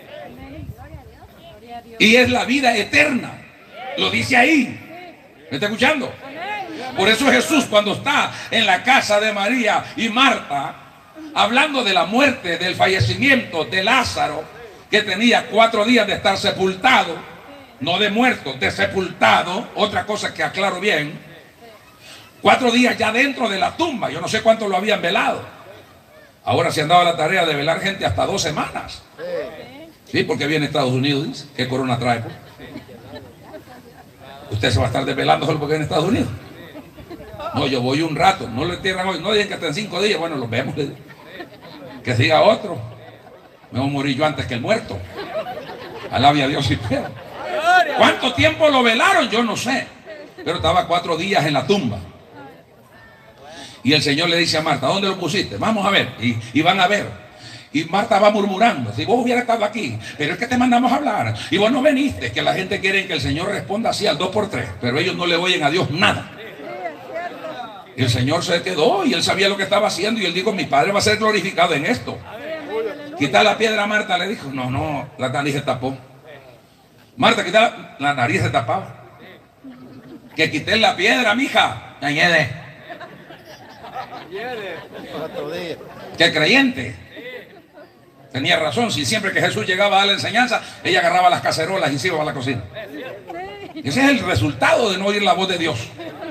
Y es la vida eterna. Lo dice ahí. ¿Me está escuchando? Por eso Jesús, cuando está en la casa de María y Marta, hablando de la muerte, del fallecimiento de Lázaro, que tenía 4 días de estar sepultado, no de muerto, de sepultado, otra cosa que aclaro bien, 4 días ya dentro de la tumba. Yo no sé cuánto lo habían velado. Ahora se han dado la tarea de velar gente hasta 2 semanas. Sí, porque viene Estados Unidos, dice. ¿Qué corona trae? Pues? Usted se va a estar desvelando solo porque viene Estados Unidos. No, yo voy un rato, no lo entierran hoy, no digan que estén 5 días, bueno, los vemos. Que siga otro. Me voy a morir yo antes que el muerto. Alabe a Dios y pueda. ¿Cuánto tiempo lo velaron? Yo no sé. Pero estaba 4 días en la tumba. Y el Señor le dice a Marta, ¿dónde lo pusiste? Vamos a ver. Y van a ver. Y Marta va murmurando, si vos hubieras estado aquí, pero es que te mandamos a hablar. Y vos no veniste, que la gente quiere que el Señor responda así al 2x3. Pero ellos no le oyen a Dios nada. Y el Señor se quedó y él sabía lo que estaba haciendo. Y él dijo, mi Padre va a ser glorificado en esto. Quita la piedra, Marta le dijo. No, la nariz se tapó. Marta, quita la nariz se tapaba. Que quité la piedra, mija. Añade. Que creyente. Tenía razón, si siempre que Jesús llegaba a dar la enseñanza, ella agarraba las cacerolas y se iba a la cocina. Ese es el resultado de no oír la voz de Dios.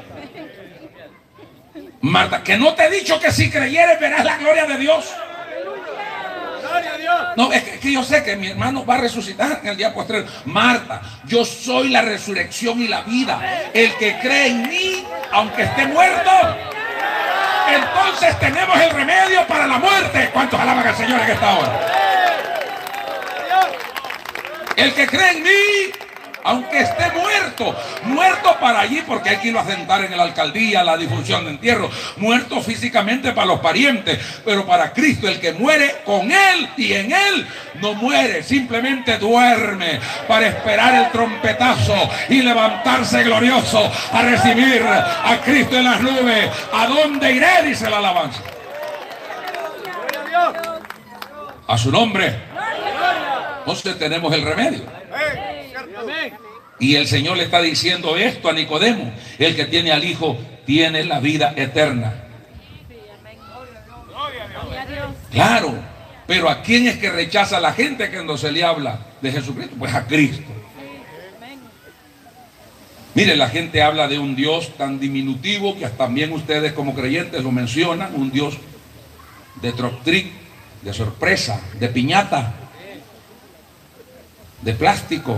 Marta, que no te he dicho que si creyeres verás la gloria de Dios. No, es que yo sé que mi hermano va a resucitar en el día postrero. Marta, yo soy la resurrección y la vida. El que cree en mí, aunque esté muerto, entonces tenemos el remedio para la muerte. ¿Cuántos alaban al Señor en esta hora? El que cree en mí, aunque esté muerto, muerto para allí porque hay que irlo a sentar en la alcaldía, la difusión de entierro, muerto físicamente para los parientes, pero para Cristo, el que muere con Él y en Él, no muere, simplemente duerme para esperar el trompetazo y levantarse glorioso a recibir a Cristo en las nubes. ¿A dónde iré? Dice la alabanza. A su nombre. Entonces tenemos el remedio. Y el Señor le está diciendo esto a Nicodemo: el que tiene al Hijo tiene la vida eterna. Claro, pero ¿a quién es que rechaza la gente cuando se le habla de Jesucristo? Pues a Cristo. Mire, la gente habla de un Dios tan diminutivo que también ustedes como creyentes lo mencionan, un Dios de troc-tric, de sorpresa, de piñata, de plástico.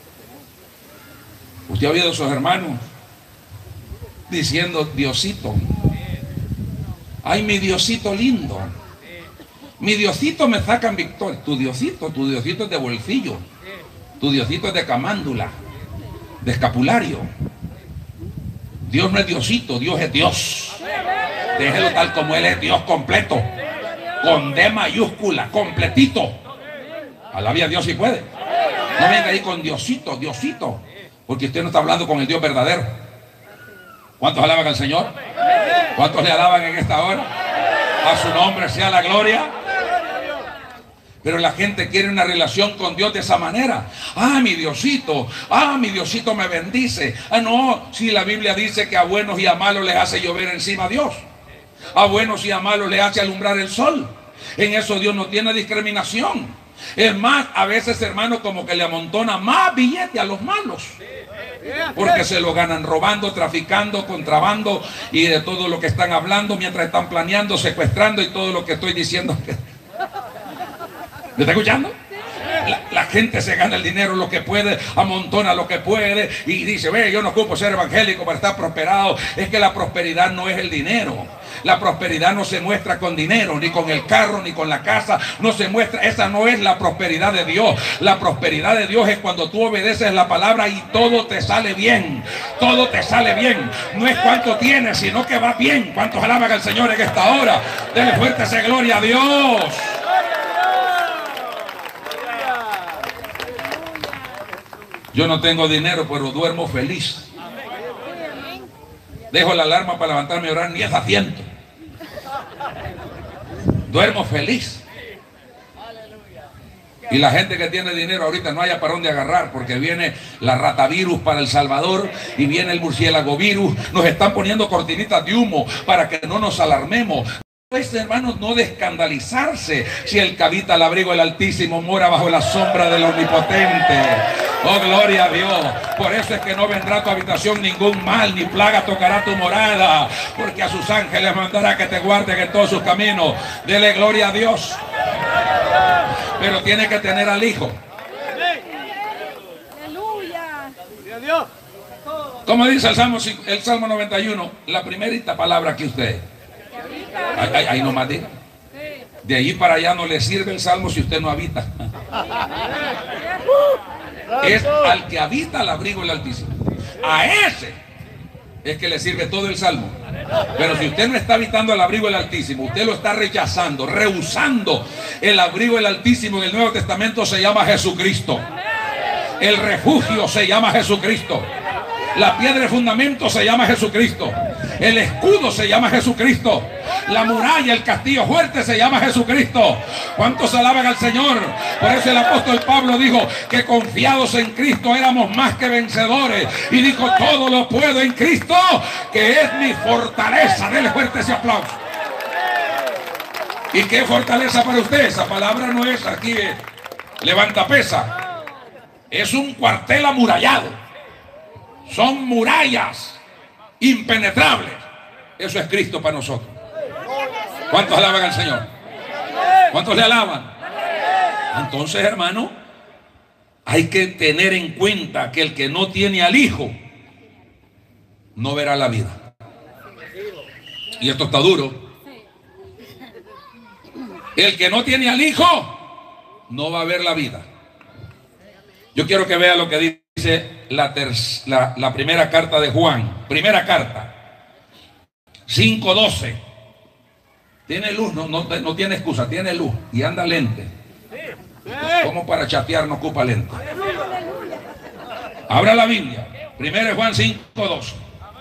Usted ha oído a sus hermanos diciendo Diosito. Ay, mi Diosito lindo. Mi Diosito me saca en victoria. Tu Diosito es de bolsillo. Tu Diosito es de camándula, de escapulario. Dios no es Diosito, Dios es Dios. Déjelo tal como Él es, Dios completo. Con D mayúscula, completito. Alabe a Dios si puede. No venga ahí con Diosito, Diosito. Porque usted no está hablando con el Dios verdadero. ¿Cuántos alaban al Señor? ¿Cuántos le alaban en esta hora? A su nombre sea la gloria. Pero la gente quiere una relación con Dios de esa manera. Ah, mi Diosito me bendice. Ah, no, si la Biblia dice que a buenos y a malos les hace llover encima a Dios. A buenos y a malos les hace alumbrar el sol. En eso Dios no tiene discriminación. Es más, a veces, hermano, como que le amontona más billete a los malos. Porque se lo ganan robando, traficando, contrabando y de todo lo que están hablando mientras están planeando, secuestrando y todo lo que estoy diciendo. ¿Me está escuchando? La gente se gana el dinero lo que puede, amontona lo que puede y dice, ve, yo no ocupo ser evangélico para estar prosperado. Es que la prosperidad no es el dinero. La prosperidad no se muestra con dinero, ni con el carro, ni con la casa. No se muestra, esa no es la prosperidad de Dios. La prosperidad de Dios es cuando tú obedeces la palabra y todo te sale bien. Todo te sale bien. No es cuánto tienes, sino que va bien. ¿Cuántos alaban al Señor en esta hora? Denle fuerte esa gloria a Dios. Yo no tengo dinero, pero duermo feliz. Dejo la alarma para levantarme y orar, ni es asiento. Duermo feliz. Y la gente que tiene dinero ahorita no haya para dónde agarrar, porque viene la ratavirus para El Salvador y viene el murciélago virus. Nos están poniendo cortinitas de humo para que no nos alarmemos. Pues, hermanos, no de escandalizarse si el que habita al abrigo del Altísimo mora bajo la sombra del Omnipotente. Oh, gloria a Dios. Por eso es que no vendrá a tu habitación ningún mal, ni plaga tocará tu morada, porque a sus ángeles mandará que te guarden en todos sus caminos. Dele gloria a Dios. Pero tiene que tener al Hijo. Aleluya. ¿Cómo dice el Salmo 91? La primerita palabra que usted. Ahí nomás diga. De ahí para allá no le sirve el Salmo si usted no habita. Es al que habita al abrigo del Altísimo. A ese es que le sirve todo el Salmo. Pero si usted no está habitando al abrigo del Altísimo, usted lo está rechazando, rehusando el abrigo del Altísimo. En el Nuevo Testamento se llama Jesucristo. El refugio se llama Jesucristo. La piedra de fundamento se llama Jesucristo. El escudo se llama Jesucristo. La muralla, el castillo fuerte se llama Jesucristo. ¿Cuántos alaban al Señor? Por eso el apóstol Pablo dijo que confiados en Cristo éramos más que vencedores. Y dijo, todo lo puedo en Cristo, que es mi fortaleza. Dele fuerte ese aplauso. ¿Y qué fortaleza para usted? Esa palabra no es aquí levanta pesa. Es un cuartel amurallado. Son murallas impenetrables. Eso es Cristo para nosotros. ¿Cuántos alaban al Señor? ¿Cuántos le alaban? Entonces, hermano, hay que tener en cuenta que el que no tiene al Hijo no verá la vida. Y esto está duro. El que no tiene al Hijo no va a ver la vida. Yo quiero que vea lo que dice la primera carta de Juan. Primera carta 5:12. Tiene luz, no tiene excusa, tiene luz y anda lente. Como para chatear no ocupa lente. Abra la Biblia. Primera Juan 5:12.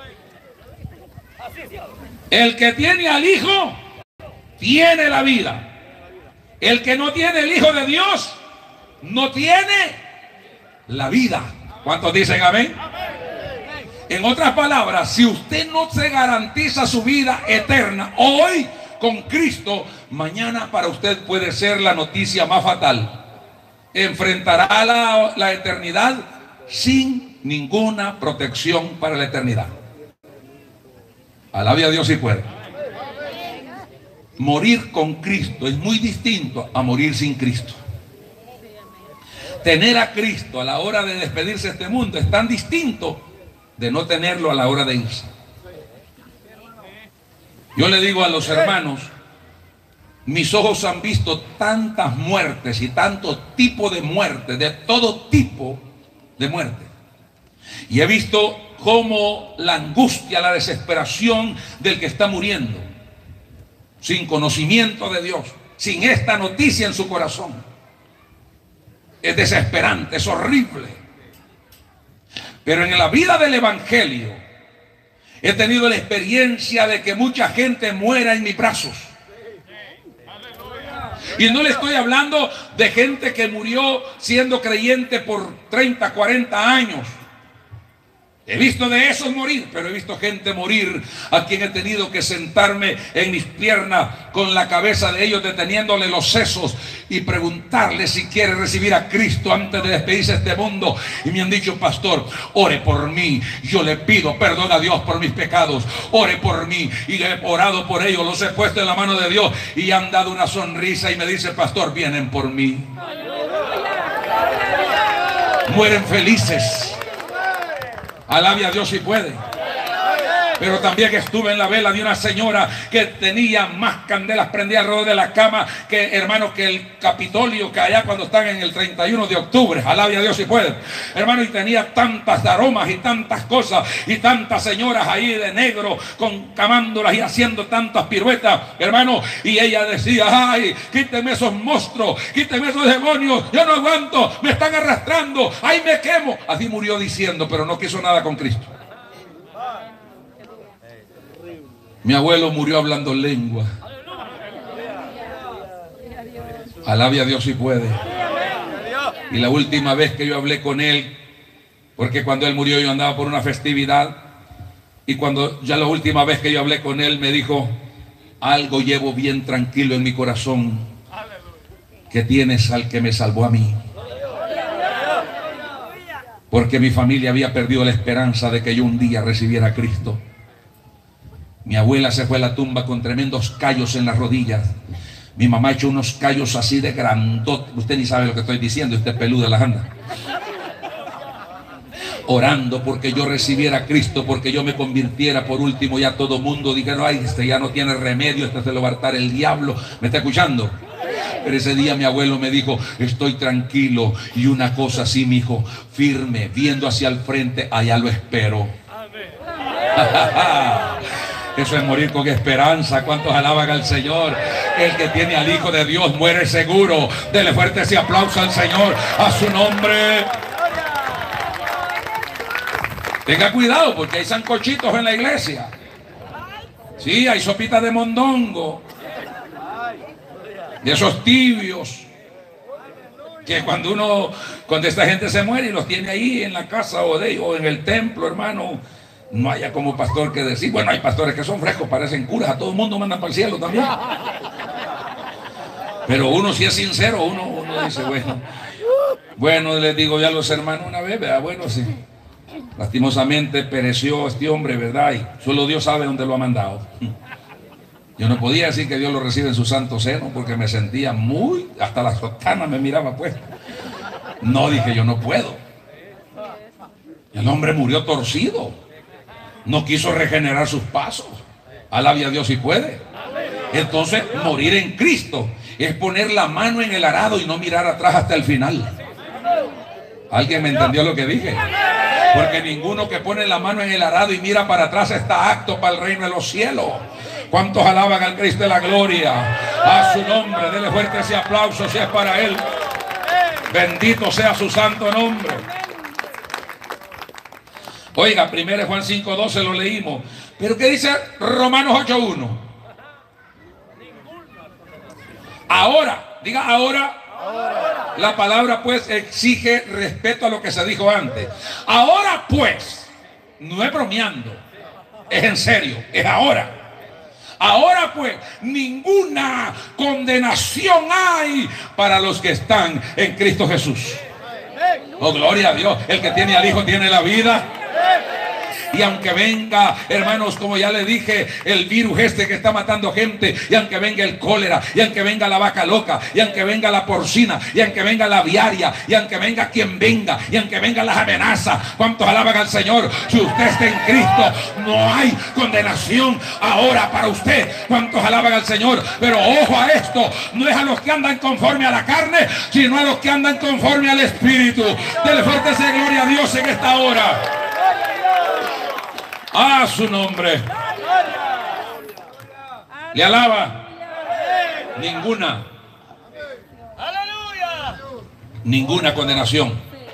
El que tiene al Hijo tiene la vida. El que no tiene el Hijo de Dios no tiene la vida. ¿Cuántos dicen amén? En otras palabras, si usted no se garantiza su vida eterna hoy con Cristo, mañana para usted puede ser la noticia más fatal. Enfrentará la eternidad sin ninguna protección para la eternidad. Alabe a Dios si puede. Morir con Cristo es muy distinto a morir sin Cristo. Tener a Cristo a la hora de despedirse de este mundo es tan distinto de no tenerlo a la hora de irse. Yo le digo a los hermanos, mis ojos han visto tantas muertes y tanto tipo de muerte, de todo tipo de muerte. Y he visto cómo la angustia, la desesperación del que está muriendo, sin conocimiento de Dios, sin esta noticia en su corazón, es desesperante, es horrible. Pero en la vida del Evangelio he tenido la experiencia de que mucha gente muera en mis brazos. Y no le estoy hablando de gente que murió siendo creyente por 30, 40 años. He visto de esos morir, pero he visto gente morir a quien he tenido que sentarme en mis piernas con la cabeza de ellos, deteniéndole los sesos y preguntarle si quiere recibir a Cristo antes de despedirse de este mundo. Y me han dicho, pastor, ore por mí. Yo le pido perdón a Dios por mis pecados. Ore por mí. Y he orado por ellos, los he puesto en la mano de Dios y han dado una sonrisa y me dice, pastor, vienen por mí. Mueren felices. Alabe a Dios si puede. Pero también estuve en la vela de una señora que tenía más candelas prendidas alrededor de la cama que, hermano, que el Capitolio, que allá cuando están en el 31 de octubre. Alabe a Dios si puede. Hermano, y tenía tantas aromas y tantas cosas y tantas señoras ahí de negro con camándolas y haciendo tantas piruetas, hermano. Y ella decía, ay, quíteme esos monstruos, quíteme esos demonios, yo no aguanto, me están arrastrando, ay, me quemo. Así murió diciendo, pero no quiso nada con Cristo. Mi abuelo murió hablando lengua. Alabe a Dios si puede. Y la última vez que yo hablé con él, porque cuando él murió yo andaba por una festividad, y cuando ya la última vez que yo hablé con él me dijo, algo llevo bien tranquilo en mi corazón, que tienes al que me salvó a mí. Porque mi familia había perdido la esperanza de que yo un día recibiera a Cristo. Mi abuela se fue a la tumba con tremendos callos en las rodillas. Mi mamá echó unos callos así de grandote. Usted ni sabe lo que estoy diciendo, usted peluda las anda. orando porque yo recibiera a Cristo, porque yo me convirtiera. Por último, ya todo mundo dijeron, ay, este ya no tiene remedio, este se lo va a hartar el diablo. ¿Me está escuchando? Pero ese día mi abuelo me dijo, estoy tranquilo, y una cosa así, mi hijo, firme, viendo hacia el frente, allá lo espero. Eso es morir con esperanza. ¿Cuántos alaban al Señor? El que tiene al Hijo de Dios muere seguro. Dele fuerte ese aplauso al Señor, a su nombre. Tenga cuidado porque hay sancochitos en la iglesia. Sí, hay sopitas de mondongo, de esos tibios, que cuando esta gente se muere y los tiene ahí en la casa o en el templo, hermano, no haya como pastor que decir. Bueno, hay pastores que son frescos, parecen curas, a todo el mundo mandan para el cielo también. Pero uno, si es sincero, uno dice, bueno, les digo ya a los hermanos una vez, ¿verdad? Bueno, sí, lastimosamente pereció este hombre, ¿verdad? Y solo Dios sabe dónde lo ha mandado. Yo no podía decir que Dios lo recibe en su santo seno porque me sentía hasta la sotana me miraba puesta. No, dije yo, no puedo. El hombre murió torcido, no quiso regenerar sus pasos. Alabe a Dios si puede. Entonces, morir en Cristo es poner la mano en el arado y no mirar atrás hasta el final. ¿Alguien me entendió lo que dije? Porque ninguno que pone la mano en el arado y mira para atrás está apto para el reino de los cielos. ¿Cuántos alaban al Cristo de la gloria? A su nombre, dele fuerte ese aplauso si es para Él. Bendito sea su santo nombre. Oiga, 1 Juan 5:12 lo leímos. Pero ¿qué dice Romanos 8:1? Ahora, diga ahora. La palabra pues exige respeto a lo que se dijo antes. Ahora pues, no es bromeando, es en serio, es ahora. Ahora pues, ninguna condenación hay para los que están en Cristo Jesús. Oh, gloria a Dios. El que tiene al Hijo tiene la vida. Y aunque venga, hermanos, como ya le dije, el virus este que está matando gente, y aunque venga el cólera, y aunque venga la vaca loca, y aunque venga la porcina, y aunque venga la aviaria, y aunque venga quien venga, y aunque vengan las amenazas, ¿cuántos alaban al Señor? Si usted está en Cristo, no hay condenación ahora para usted. ¿Cuántos alaban al Señor? Pero ojo a esto, no es a los que andan conforme a la carne, sino a los que andan conforme al Espíritu. Dele fuerte esa gloria a Dios en esta hora. A su nombre. Le alaba. Ninguna condenación.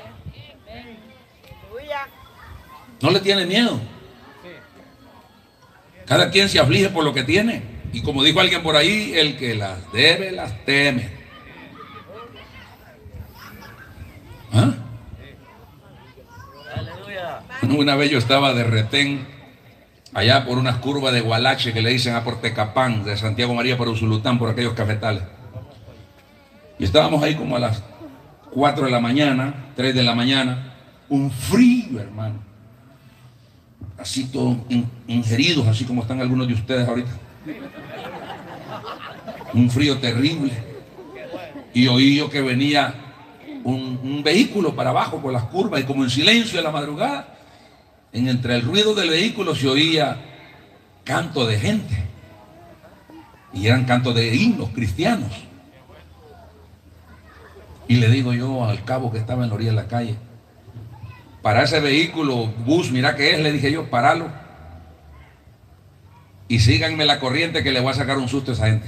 No le tiene miedo. Cada quien se aflige por lo que tiene. Y como dijo alguien por ahí, el que las debe, las teme. ¿Ah? Una vez yo estaba de retén allá por unas curvas de Gualache que le dicen a Portecapán, de Santiago María para Usulután, por aquellos cafetales. Y estábamos ahí como a las 4 de la mañana, 3 de la mañana, un frío, hermano. Así todos ingeridos, así como están algunos de ustedes ahorita. Un frío terrible. Y oí yo que venía un vehículo para abajo por las curvas y como en silencio de la madrugada, entre el ruido del vehículo se oía canto de gente. Y eran cantos de himnos cristianos. Y le digo yo al cabo que estaba en la orilla de la calle, para ese vehículo, bus, mira qué es, le dije yo, paralo. Y síganme la corriente que le voy a sacar un susto a esa gente.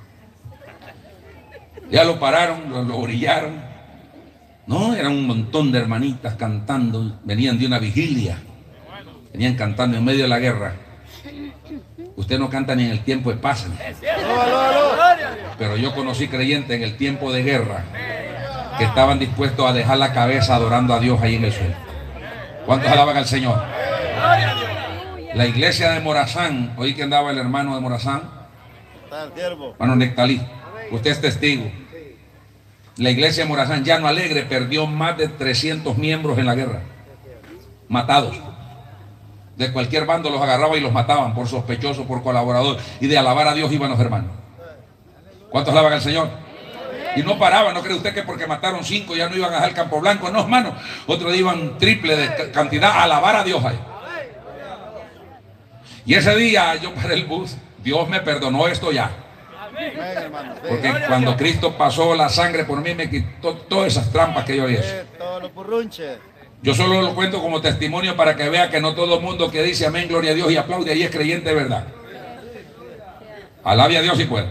Ya lo pararon, lo orillaron. No, eran un montón de hermanitas cantando, venían de una vigilia. Venían cantando en medio de la guerra. Usted no canta ni en el tiempo de paz. Pero yo conocí creyentes en el tiempo de guerra que estaban dispuestos a dejar la cabeza adorando a Dios ahí en el suelo. ¿Cuántos alaban al Señor? La iglesia de Morazán, oí que andaba el hermano de Morazán, hermano Nectalí, usted es testigo. La iglesia de Morazán, Llano Alegre, perdió más de 300 miembros en la guerra, matados. De cualquier bando los agarraba y los mataban por sospechoso, por colaborador. Y de alabar a Dios iban los hermanos. ¿Cuántos alaban al Señor? Y no paraban. ¿No cree usted que porque mataron 5 ya no iban a dejar Campo Blanco? No, hermano. Otros iban triple de cantidad a alabar a Dios ahí. Y ese día yo paré el bus. Dios me perdonó esto ya. Amén, hermano. Sí. Porque cuando Cristo pasó la sangre por mí, me quitó todas esas trampas que yo había hecho. Todos los purrunches. Yo solo lo cuento como testimonio para que vea que no todo el mundo que dice amén, gloria a Dios y aplaude ahí es creyente de verdad. Alabe a Dios si puede.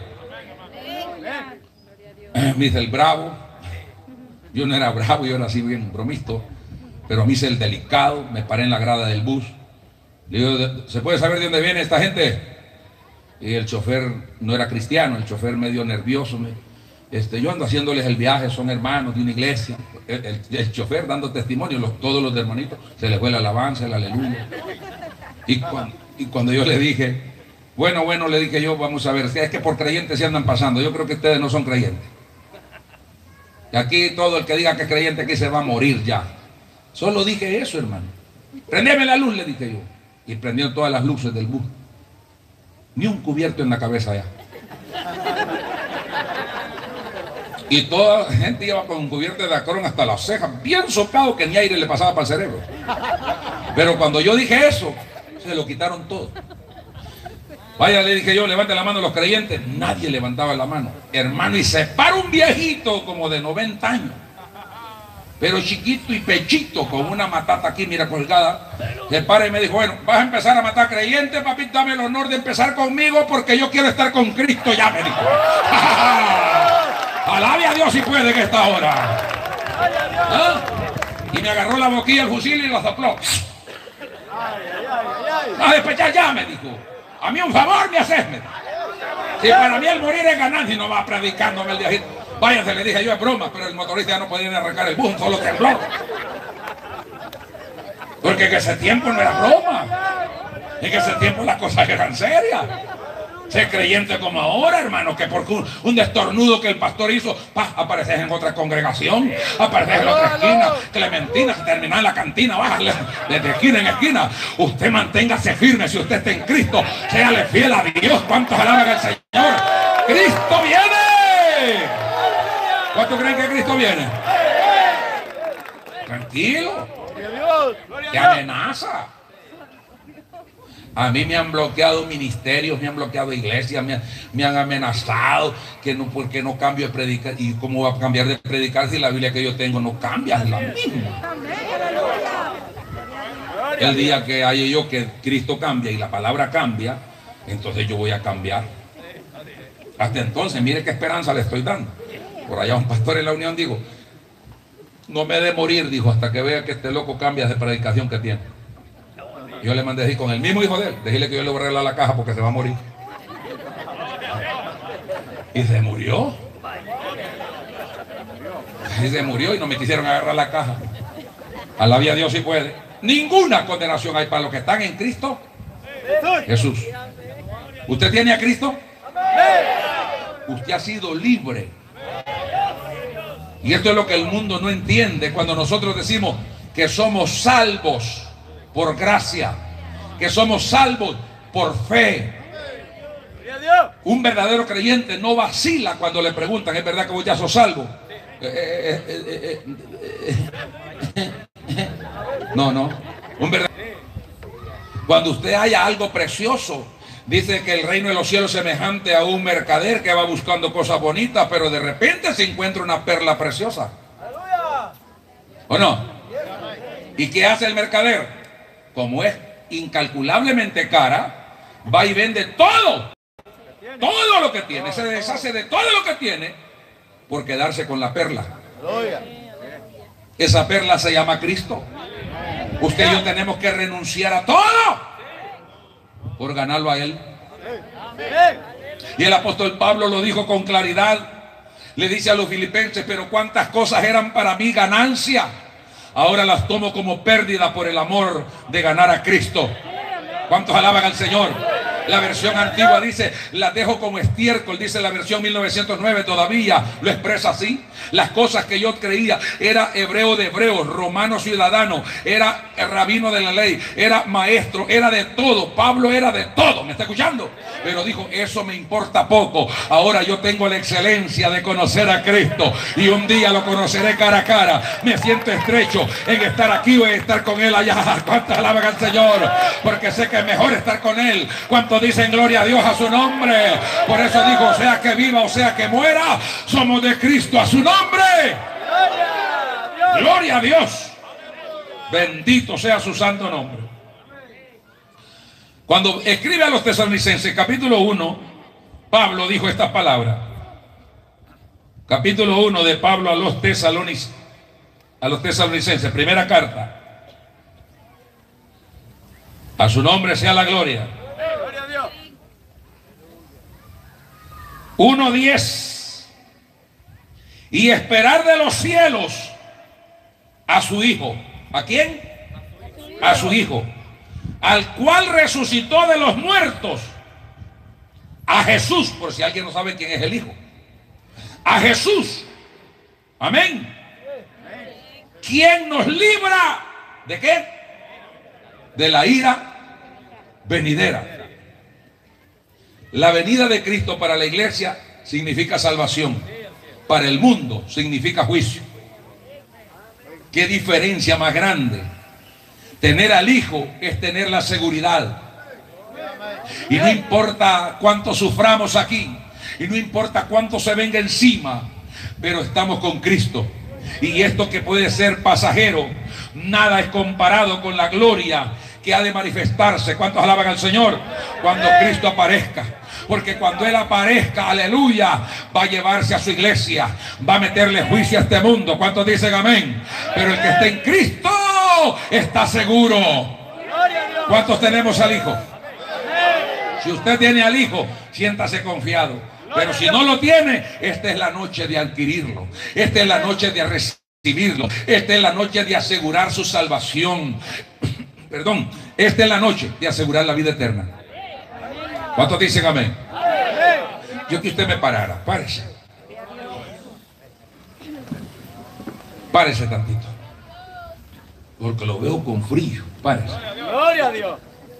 Me hice el bravo. Yo no era bravo, yo era así bien bromisto. Pero me hice el delicado, me paré en la grada del bus. Le digo, ¿se puede saber de dónde viene esta gente? Y el chofer no era cristiano, el chofer medio nervioso. Yo ando haciéndoles el viaje, son hermanos de una iglesia. El chofer dando testimonio, todos los hermanitos, se les fue la alabanza, el aleluya. Y cuando yo le dije, bueno, le dije yo, vamos a ver, es que por creyentes se andan pasando, yo creo que ustedes no son creyentes. Y aquí todo el que diga que es creyente aquí se va a morir ya. Solo dije eso, hermano. Prendeme la luz, le dije yo. Y prendió todas las luces del bus. Ni un cubierto en la cabeza ya. Y toda la gente iba con un cubierto de acrón hasta las cejas, bien socado que ni aire le pasaba para el cerebro. Pero cuando yo dije eso, se lo quitaron todo. Vaya, le dije yo, levante la mano los creyentes. Nadie levantaba la mano. Hermano, y se para un viejito como de 90 años. Pero chiquito y pechito, con una matata aquí, mira, colgada. Se para y me dijo, bueno, vas a empezar a matar creyentes, papito, dame el honor de empezar conmigo porque yo quiero estar con Cristo ya, me dijo. Alabe a Dios si puede en esta hora. ¿Ah? Y me agarró la boquilla el fusil y lo sopló. A despechar ya, me dijo. A mí un favor me haces, me dijo. Si para mí el morir es ganancia y no va predicándome el viejito. Váyanse, le dije yo, es broma, pero el motorista ya no podía ni arrancar el bus, solo tembló. Porque en ese tiempo no era broma. En ese tiempo las cosas eran serias. Ser creyente como ahora, hermano, que porque un destornudo que el pastor hizo, apareces en otra congregación, apareces en la otra esquina, Clementina, se termina en la cantina, bájale desde esquina en esquina. Usted manténgase firme si usted está en Cristo, séale fiel a Dios. ¿Cuántos alaban al Señor? ¡Cristo viene! ¿Cuántos creen que Cristo viene? Tranquilo. ¡Qué amenaza! A mí me han bloqueado ministerios, me han bloqueado iglesias, me han amenazado que no, porque no cambio de predicar. ¿Y cómo va a cambiar de predicar si la Biblia que yo tengo no cambia? Es la misma. El día que haya yo que Cristo cambia y la palabra cambia, entonces yo voy a cambiar. Hasta entonces, mire qué esperanza le estoy dando. Por allá un pastor en la Unión dijo, no me dé morir, dijo, hasta que vea que este loco cambia de predicación que tiene. Yo le mandé decir con el mismo hijo de él, decirle que yo le voy a arreglar la caja porque se va a morir. Y se murió. Y se murió y no me quisieron agarrar la caja. Alabe a Dios si puede. Ninguna condenación hay para los que están en Cristo Jesús. ¿Usted tiene a Cristo? Usted ha sido libre. Y esto es lo que el mundo no entiende cuando nosotros decimos que somos salvos por gracia, que somos salvos por fe. Un verdadero creyente no vacila cuando le preguntan, ¿es verdad que vos ya sos salvo? No. Cuando usted haya algo precioso, dice que el reino de los cielos es semejante a un mercader que va buscando cosas bonitas, pero de repente se encuentra una perla preciosa. ¿O no? ¿Y qué hace el mercader? Como es incalculablemente cara, va y vende todo lo que tiene, se deshace de todo lo que tiene por quedarse con la perla. Esa perla se llama Cristo. Usted y yo tenemos que renunciar a todo por ganarlo a Él. Y el apóstol Pablo lo dijo con claridad. Le dice a los filipenses, pero cuántas cosas eran para mí ganancia, ahora las tomo como pérdida por el amor de ganar a Cristo. ¿Cuántos alaban al Señor? La versión antigua dice, las dejo como estiércol, dice la versión 1909, todavía lo expresa así. Las cosas que yo creía, era hebreo de hebreos, romano ciudadano, era rabino de la ley, era maestro, era de todo. Pablo era de todo, ¿me está escuchando? Pero dijo, eso me importa poco. Ahora yo tengo la excelencia de conocer a Cristo y un día lo conoceré cara a cara. Me siento estrecho en estar aquí o en estar con Él allá. ¿Cuántas alaban al Señor? Porque sé que es mejor estar con Él. ¿Cuántos dicen gloria a Dios a su nombre? Por eso dijo, sea que viva o sea que muera, somos de Cristo a su nombre. Gloria a Dios. Bendito sea su santo nombre. Cuando escribe a los Tesalonicenses, capítulo 1, Pablo dijo estas palabras. Capítulo 1 de Pablo a los Tesalonicenses, primera carta. A su nombre sea la gloria. 1:10. Y esperar de los cielos a su Hijo. ¿A quién? A su Hijo, al cual resucitó de los muertos. A Jesús, por si alguien no sabe quién es el Hijo. A Jesús. Amén. ¿Quién nos libra de qué? De la ira venidera. La venida de Cristo para la iglesia significa salvación. Para el mundo significa juicio. ¿Qué diferencia más grande? Tener al Hijo es tener la seguridad. Y no importa cuánto suframos aquí, y no importa cuánto se venga encima, pero estamos con Cristo. Y esto que puede ser pasajero, nada es comparado con la gloria que ha de manifestarse. ¿Cuántos alaban al Señor? Cuando Cristo aparezca. Porque cuando Él aparezca, aleluya, va a llevarse a su iglesia, va a meterle juicio a este mundo. ¿Cuántos dicen amén? Pero el que está en Cristo está seguro. ¿Cuántos tenemos al Hijo? Si usted tiene al Hijo, siéntase confiado. Pero si no lo tiene, esta es la noche de adquirirlo. Esta es la noche de recibirlo. Esta es la noche de asegurar su salvación. Perdón, esta es la noche de asegurar la vida eterna. ¿Cuántos dicen amén? Yo que usted me parara. Párese. Párese tantito. Porque lo veo con frío. Párese. Gloria a Dios.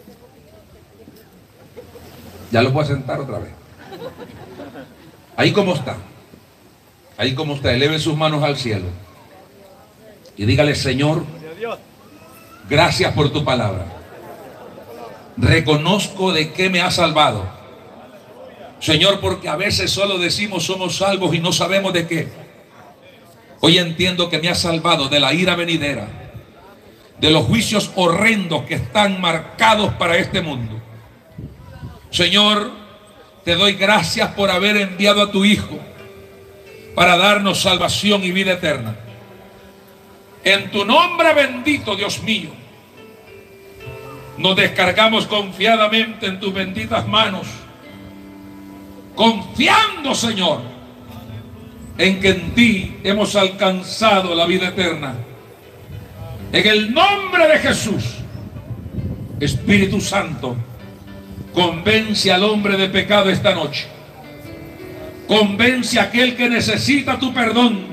Ya lo puedo sentar otra vez. Ahí como está. Ahí como está. Eleve sus manos al cielo. Y dígale, Señor, gracias por tu palabra. Reconozco de qué me ha salvado. Señor, porque a veces solo decimos somos salvos y no sabemos de qué. Hoy entiendo que me ha salvado de la ira venidera, de los juicios horrendos que están marcados para este mundo. Señor, te doy gracias por haber enviado a tu Hijo para darnos salvación y vida eterna. En tu nombre bendito, Dios mío, nos descargamos confiadamente en tus benditas manos, confiando, Señor, en que en ti hemos alcanzado la vida eterna. En el nombre de Jesús, Espíritu Santo, convence al hombre de pecado esta noche. Convence a aquel que necesita tu perdón.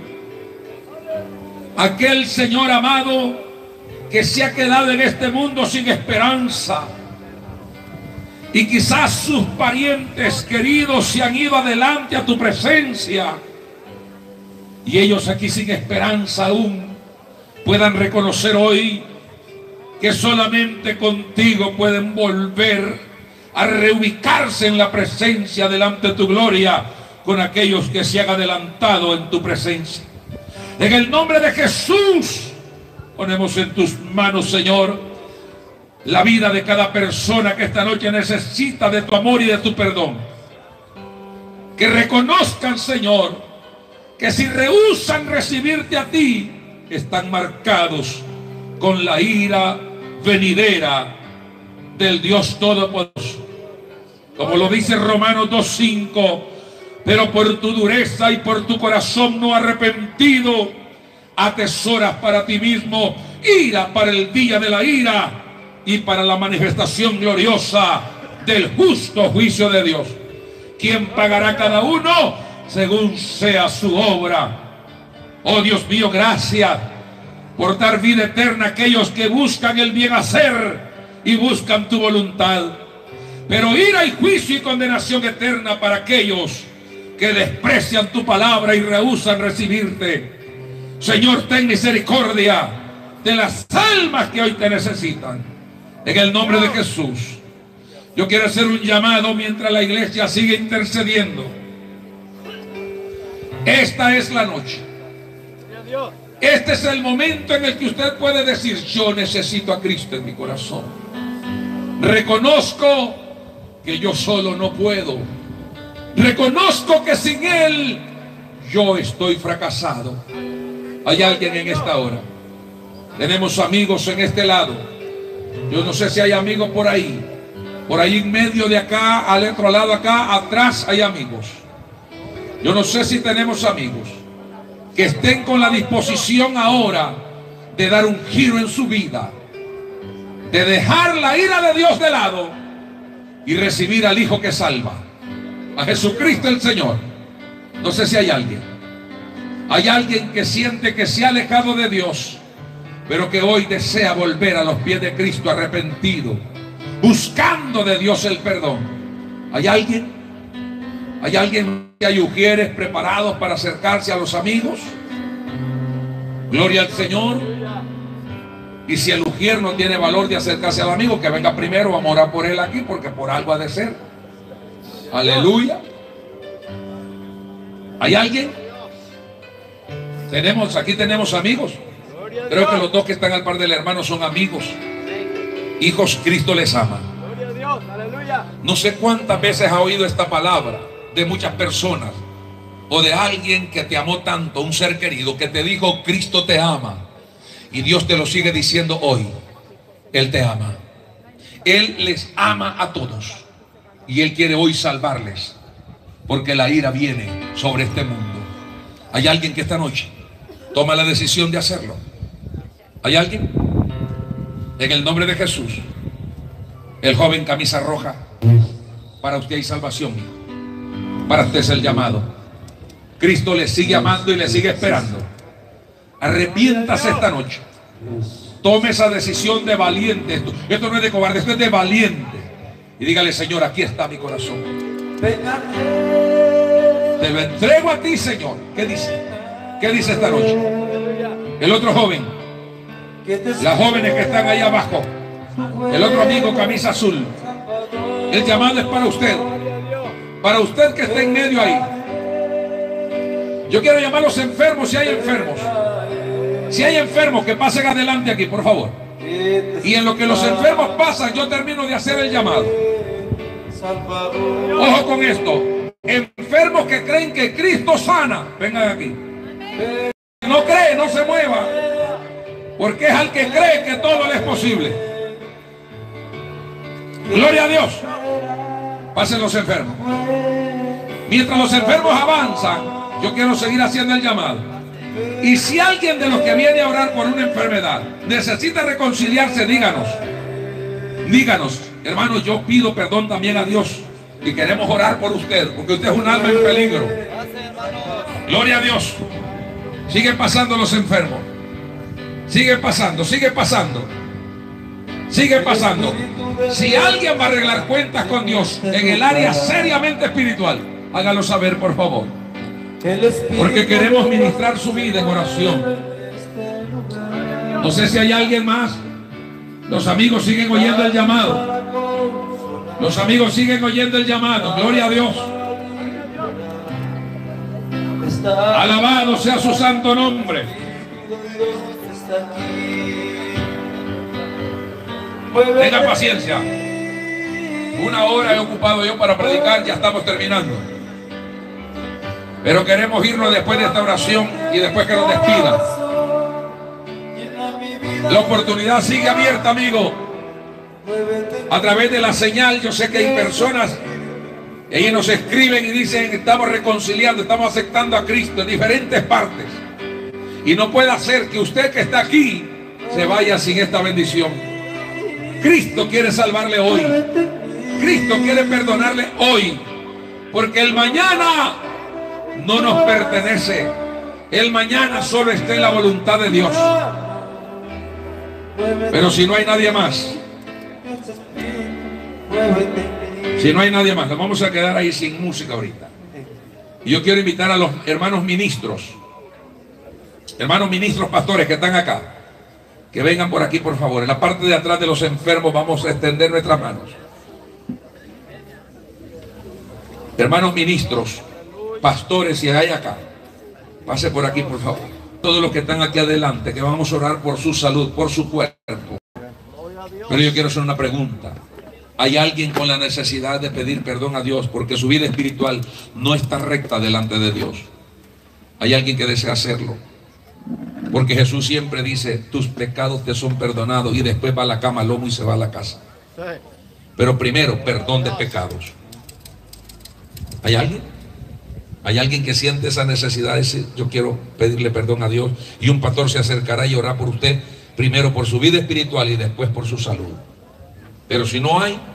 Aquel Señor amado que se ha quedado en este mundo sin esperanza. Y quizás sus parientes queridos se han ido adelante a tu presencia. Y ellos aquí sin esperanza aún puedan reconocer hoy que solamente contigo pueden volver a reubicarse en la presencia delante de tu gloria con aquellos que se han adelantado en tu presencia. En el nombre de Jesús ponemos en tus manos, Señor, la vida de cada persona que esta noche necesita de tu amor y de tu perdón. Que reconozcan, Señor, que si rehúsan recibirte a ti, están marcados con la ira venidera del Dios Todopoderoso. Como lo dice Romanos 2:5, pero por tu dureza y por tu corazón no arrepentido, atesoras para ti mismo ira para el día de la ira y para la manifestación gloriosa del justo juicio de Dios, quien pagará a cada uno según sea su obra. Oh Dios mío, gracias por dar vida eterna a aquellos que buscan el bien hacer y buscan tu voluntad. Pero ira y juicio y condenación eterna para aquellos que desprecian tu palabra y rehúsan recibirte. Señor, ten misericordia de las almas que hoy te necesitan. En el nombre de Jesús, yo quiero hacer un llamado mientras la iglesia sigue intercediendo. Esta es la noche. Este es el momento en el que usted puede decir: yo necesito a Cristo en mi corazón. Reconozco que yo solo no puedo. Reconozco que sin Él yo estoy fracasado. Hay alguien en esta hora. Tenemos amigos en este lado. Yo no sé si hay amigos por ahí. Por ahí en medio de acá, al otro lado acá, atrás hay amigos. Yo no sé si tenemos amigos que estén con la disposición ahora de dar un giro en su vida, de dejar la ira de Dios de lado y recibir al Hijo que salva, a Jesucristo el Señor. No sé si hay alguien. Hay alguien que siente que se ha alejado de Dios, pero que hoy desea volver a los pies de Cristo arrepentido, buscando de Dios el perdón. ¿Hay alguien? ¿Hay alguien que hay ujieres preparados para acercarse a los amigos? Gloria al Señor. Y si el ujier no tiene valor de acercarse al amigo, que venga primero. Vamos a orar por él aquí, porque por algo ha de ser. Aleluya. ¿Hay alguien? Aquí tenemos amigos. Creo que los dos que están al par del hermano son amigos. Hijos, Cristo les ama. No sé cuántas veces ha oído esta palabra de muchas personas, o de alguien que te amó tanto, un ser querido que te dijo: Cristo te ama. Y Dios te lo sigue diciendo hoy. Él te ama. Él les ama a todos. Y Él quiere hoy salvarles, porque la ira viene sobre este mundo. ¿Hay alguien que esta noche toma la decisión de hacerlo? ¿Hay alguien? En el nombre de Jesús. El joven camisa roja, para usted hay salvación, hijo. Para usted es el llamado. Cristo le sigue amando y le sigue esperando. Arrepiéntase esta noche. Tome esa decisión de valiente. Esto no es de cobarde, esto es de valiente. Y dígale: Señor, aquí está mi corazón. Te lo entrego a ti, Señor. ¿Qué dice? ¿Qué dice esta noche? El otro joven, las jóvenes que están ahí abajo, el otro amigo camisa azul. El llamado es para usted. Para usted que está en medio ahí. Yo quiero llamar a los enfermos, si hay enfermos. Si hay enfermos, que pasen adelante aquí, por favor. Y en lo que los enfermos pasan, yo termino de hacer el llamado. Ojo con esto. Enfermos que creen que Cristo sana, vengan aquí. No cree, no se mueva, porque es al que cree que todo le es posible. Gloria a Dios. Pasen los enfermos. Mientras los enfermos avanzan, yo quiero seguir haciendo el llamado. Y si alguien de los que viene a orar por una enfermedad necesita reconciliarse, díganos. Díganos: hermanos, yo pido perdón también a Dios y queremos orar por usted, porque usted es un alma en peligro. Gloria a Dios. Siguen pasando los enfermos. Sigue pasando, sigue pasando. Sigue pasando. Si alguien va a arreglar cuentas con Dios en el área seriamente espiritual, hágalo saber, por favor, porque queremos ministrar su vida en oración. No sé si hay alguien más. Los amigos siguen oyendo el llamado. Los amigos siguen oyendo el llamado. Gloria a Dios. Alabado sea su santo nombre. Tenga paciencia. 1 hora he ocupado yo para predicar, ya estamos terminando. Pero queremos irnos después de esta oración y después que nos despida. La oportunidad sigue abierta, amigo. A través de la señal, yo sé que hay personas, ellos nos escriben y dicen: estamos reconciliando, estamos aceptando a Cristo en diferentes partes. Y no puede hacer que usted que está aquí se vaya sin esta bendición. Cristo quiere salvarle hoy. Cristo quiere perdonarle hoy, porque el mañana no nos pertenece. El mañana solo está en la voluntad de Dios. Pero si no hay nadie más, nos vamos a quedar ahí sin música ahorita. Y yo quiero invitar a los hermanos ministros pastores que están acá, que vengan por aquí, por favor. En la parte de atrás de los enfermos vamos a extender nuestras manos. Hermanos ministros, pastores, si hay acá, pase por aquí, por favor. Todos los que están aquí adelante, que vamos a orar por su salud, por su cuerpo. Pero yo quiero hacer una pregunta. ¿Hay alguien con la necesidad de pedir perdón a Dios porque su vida espiritual no está recta delante de Dios? ¿Hay alguien que desea hacerlo? Porque Jesús siempre dice, tus pecados te son perdonados, y después va a la cama al lomo y se va a la casa. Pero primero, perdón de pecados. ¿Hay alguien? ¿Hay alguien que siente esa necesidad de decir, yo quiero pedirle perdón a Dios? Y un pastor se acercará y orará por usted, primero por su vida espiritual y después por su salud. Pero si no hay,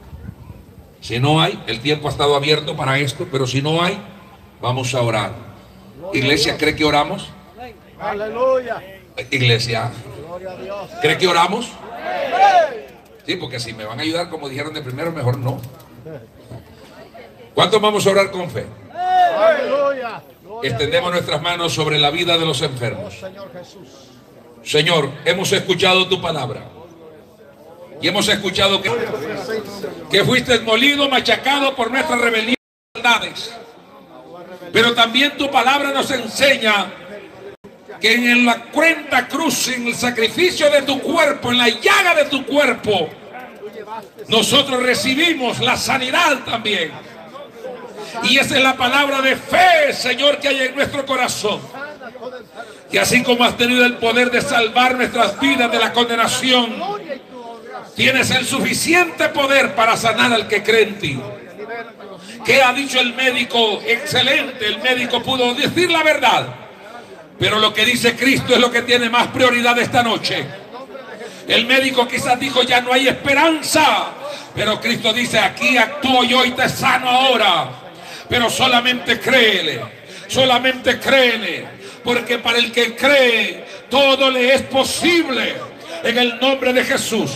el tiempo ha estado abierto para esto, pero si no hay, vamos a orar. Iglesia, ¿cree que oramos? Aleluya. Iglesia, Gloria a Dios. ¿cree que oramos? Sí, porque si me van a ayudar como dijeron de primero, mejor no. ¿Cuántos vamos a orar con fe? Aleluya. Extendemos nuestras manos sobre la vida de los enfermos. Señor Jesús. Señor, hemos escuchado tu palabra. Y hemos escuchado que fuiste molido, machacado por nuestras rebeliones y maldades. Pero también tu palabra nos enseña que en la cruenta cruz, en el sacrificio de tu cuerpo, en la llaga de tu cuerpo, nosotros recibimos la sanidad también. Y esa es la palabra de fe, Señor, que hay en nuestro corazón. Que así como has tenido el poder de salvar nuestras vidas de la condenación, tienes el suficiente poder para sanar al que cree en ti. ¿Qué ha dicho el médico? Excelente, el médico pudo decir la verdad. Pero lo que dice Cristo es lo que tiene más prioridad esta noche. El médico quizás dijo, ya no hay esperanza. Pero Cristo dice, aquí actúo yo y te sano ahora. Pero solamente créele, porque para el que cree, todo le es posible. En el nombre de Jesús,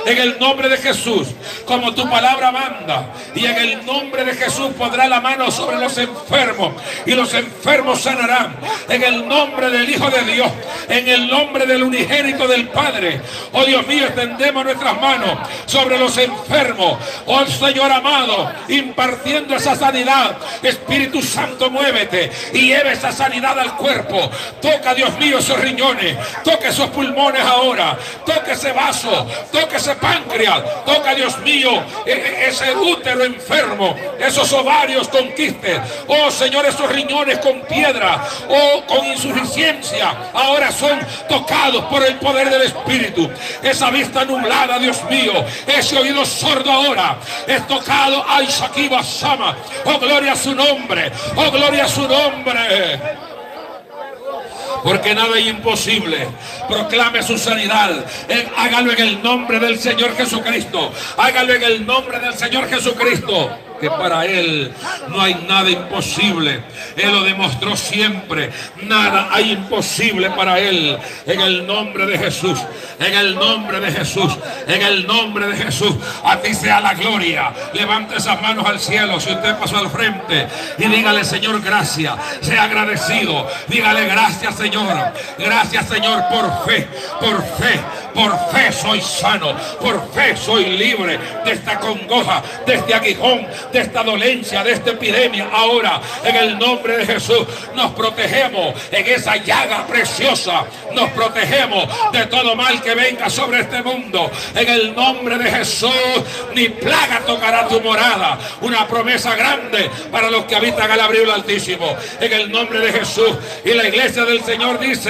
como tu palabra manda, y en el nombre de Jesús pondrá la mano sobre los enfermos y los enfermos sanarán. En el nombre del Hijo de Dios, en el nombre del unigénito del Padre. Oh Dios mío, extendemos nuestras manos sobre los enfermos. Oh Señor amado, impartiendo esa sanidad. Espíritu Santo, muévete y lleve esa sanidad al cuerpo. Toca, Dios mío, esos riñones, toca esos pulmones ahora. Toca ese vaso, toca ese páncreas, toca, Dios mío, ese útero enfermo, esos ovarios con quistes, oh Señor, esos riñones con piedra, oh con insuficiencia, ahora son tocados por el poder del Espíritu. Esa vista nublada, Dios mío, ese oído sordo ahora es tocado. Ay, Shakiba Sama, oh gloria a su nombre, oh gloria a su nombre. Porque nada es imposible. Proclame su sanidad. Hágalo en el nombre del Señor Jesucristo. Hágalo en el nombre del Señor Jesucristo. Que para Él no hay nada imposible. Él lo demostró siempre. Nada hay imposible para Él. En el nombre de Jesús. En el nombre de Jesús. En el nombre de Jesús. A ti sea la gloria. Levante esas manos al cielo. Si usted pasó al frente, y dígale, Señor, gracias. Sea agradecido. Dígale, gracias, Señor. Gracias, Señor, por fe. Por fe. Por fe soy sano. Por fe soy libre de esta congoja, de este aguijón, de esta dolencia, de esta epidemia. Ahora, en el nombre de Jesús, nos protegemos en esa llaga preciosa. Nos protegemos de todo mal que venga sobre este mundo. En el nombre de Jesús, ni plaga tocará tu morada. Una promesa grande para los que habitan al abrigo del Altísimo. En el nombre de Jesús. Y la iglesia del Señor dice...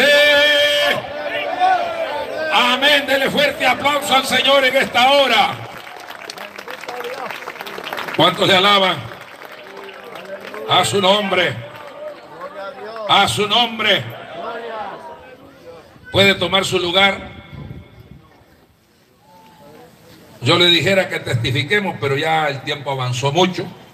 Amén. Dele fuerte aplauso al Señor en esta hora. ¿Cuántos le alaban? A su nombre. A su nombre. Puede tomar su lugar. Yo le dijera que testifiquemos, pero ya el tiempo avanzó mucho.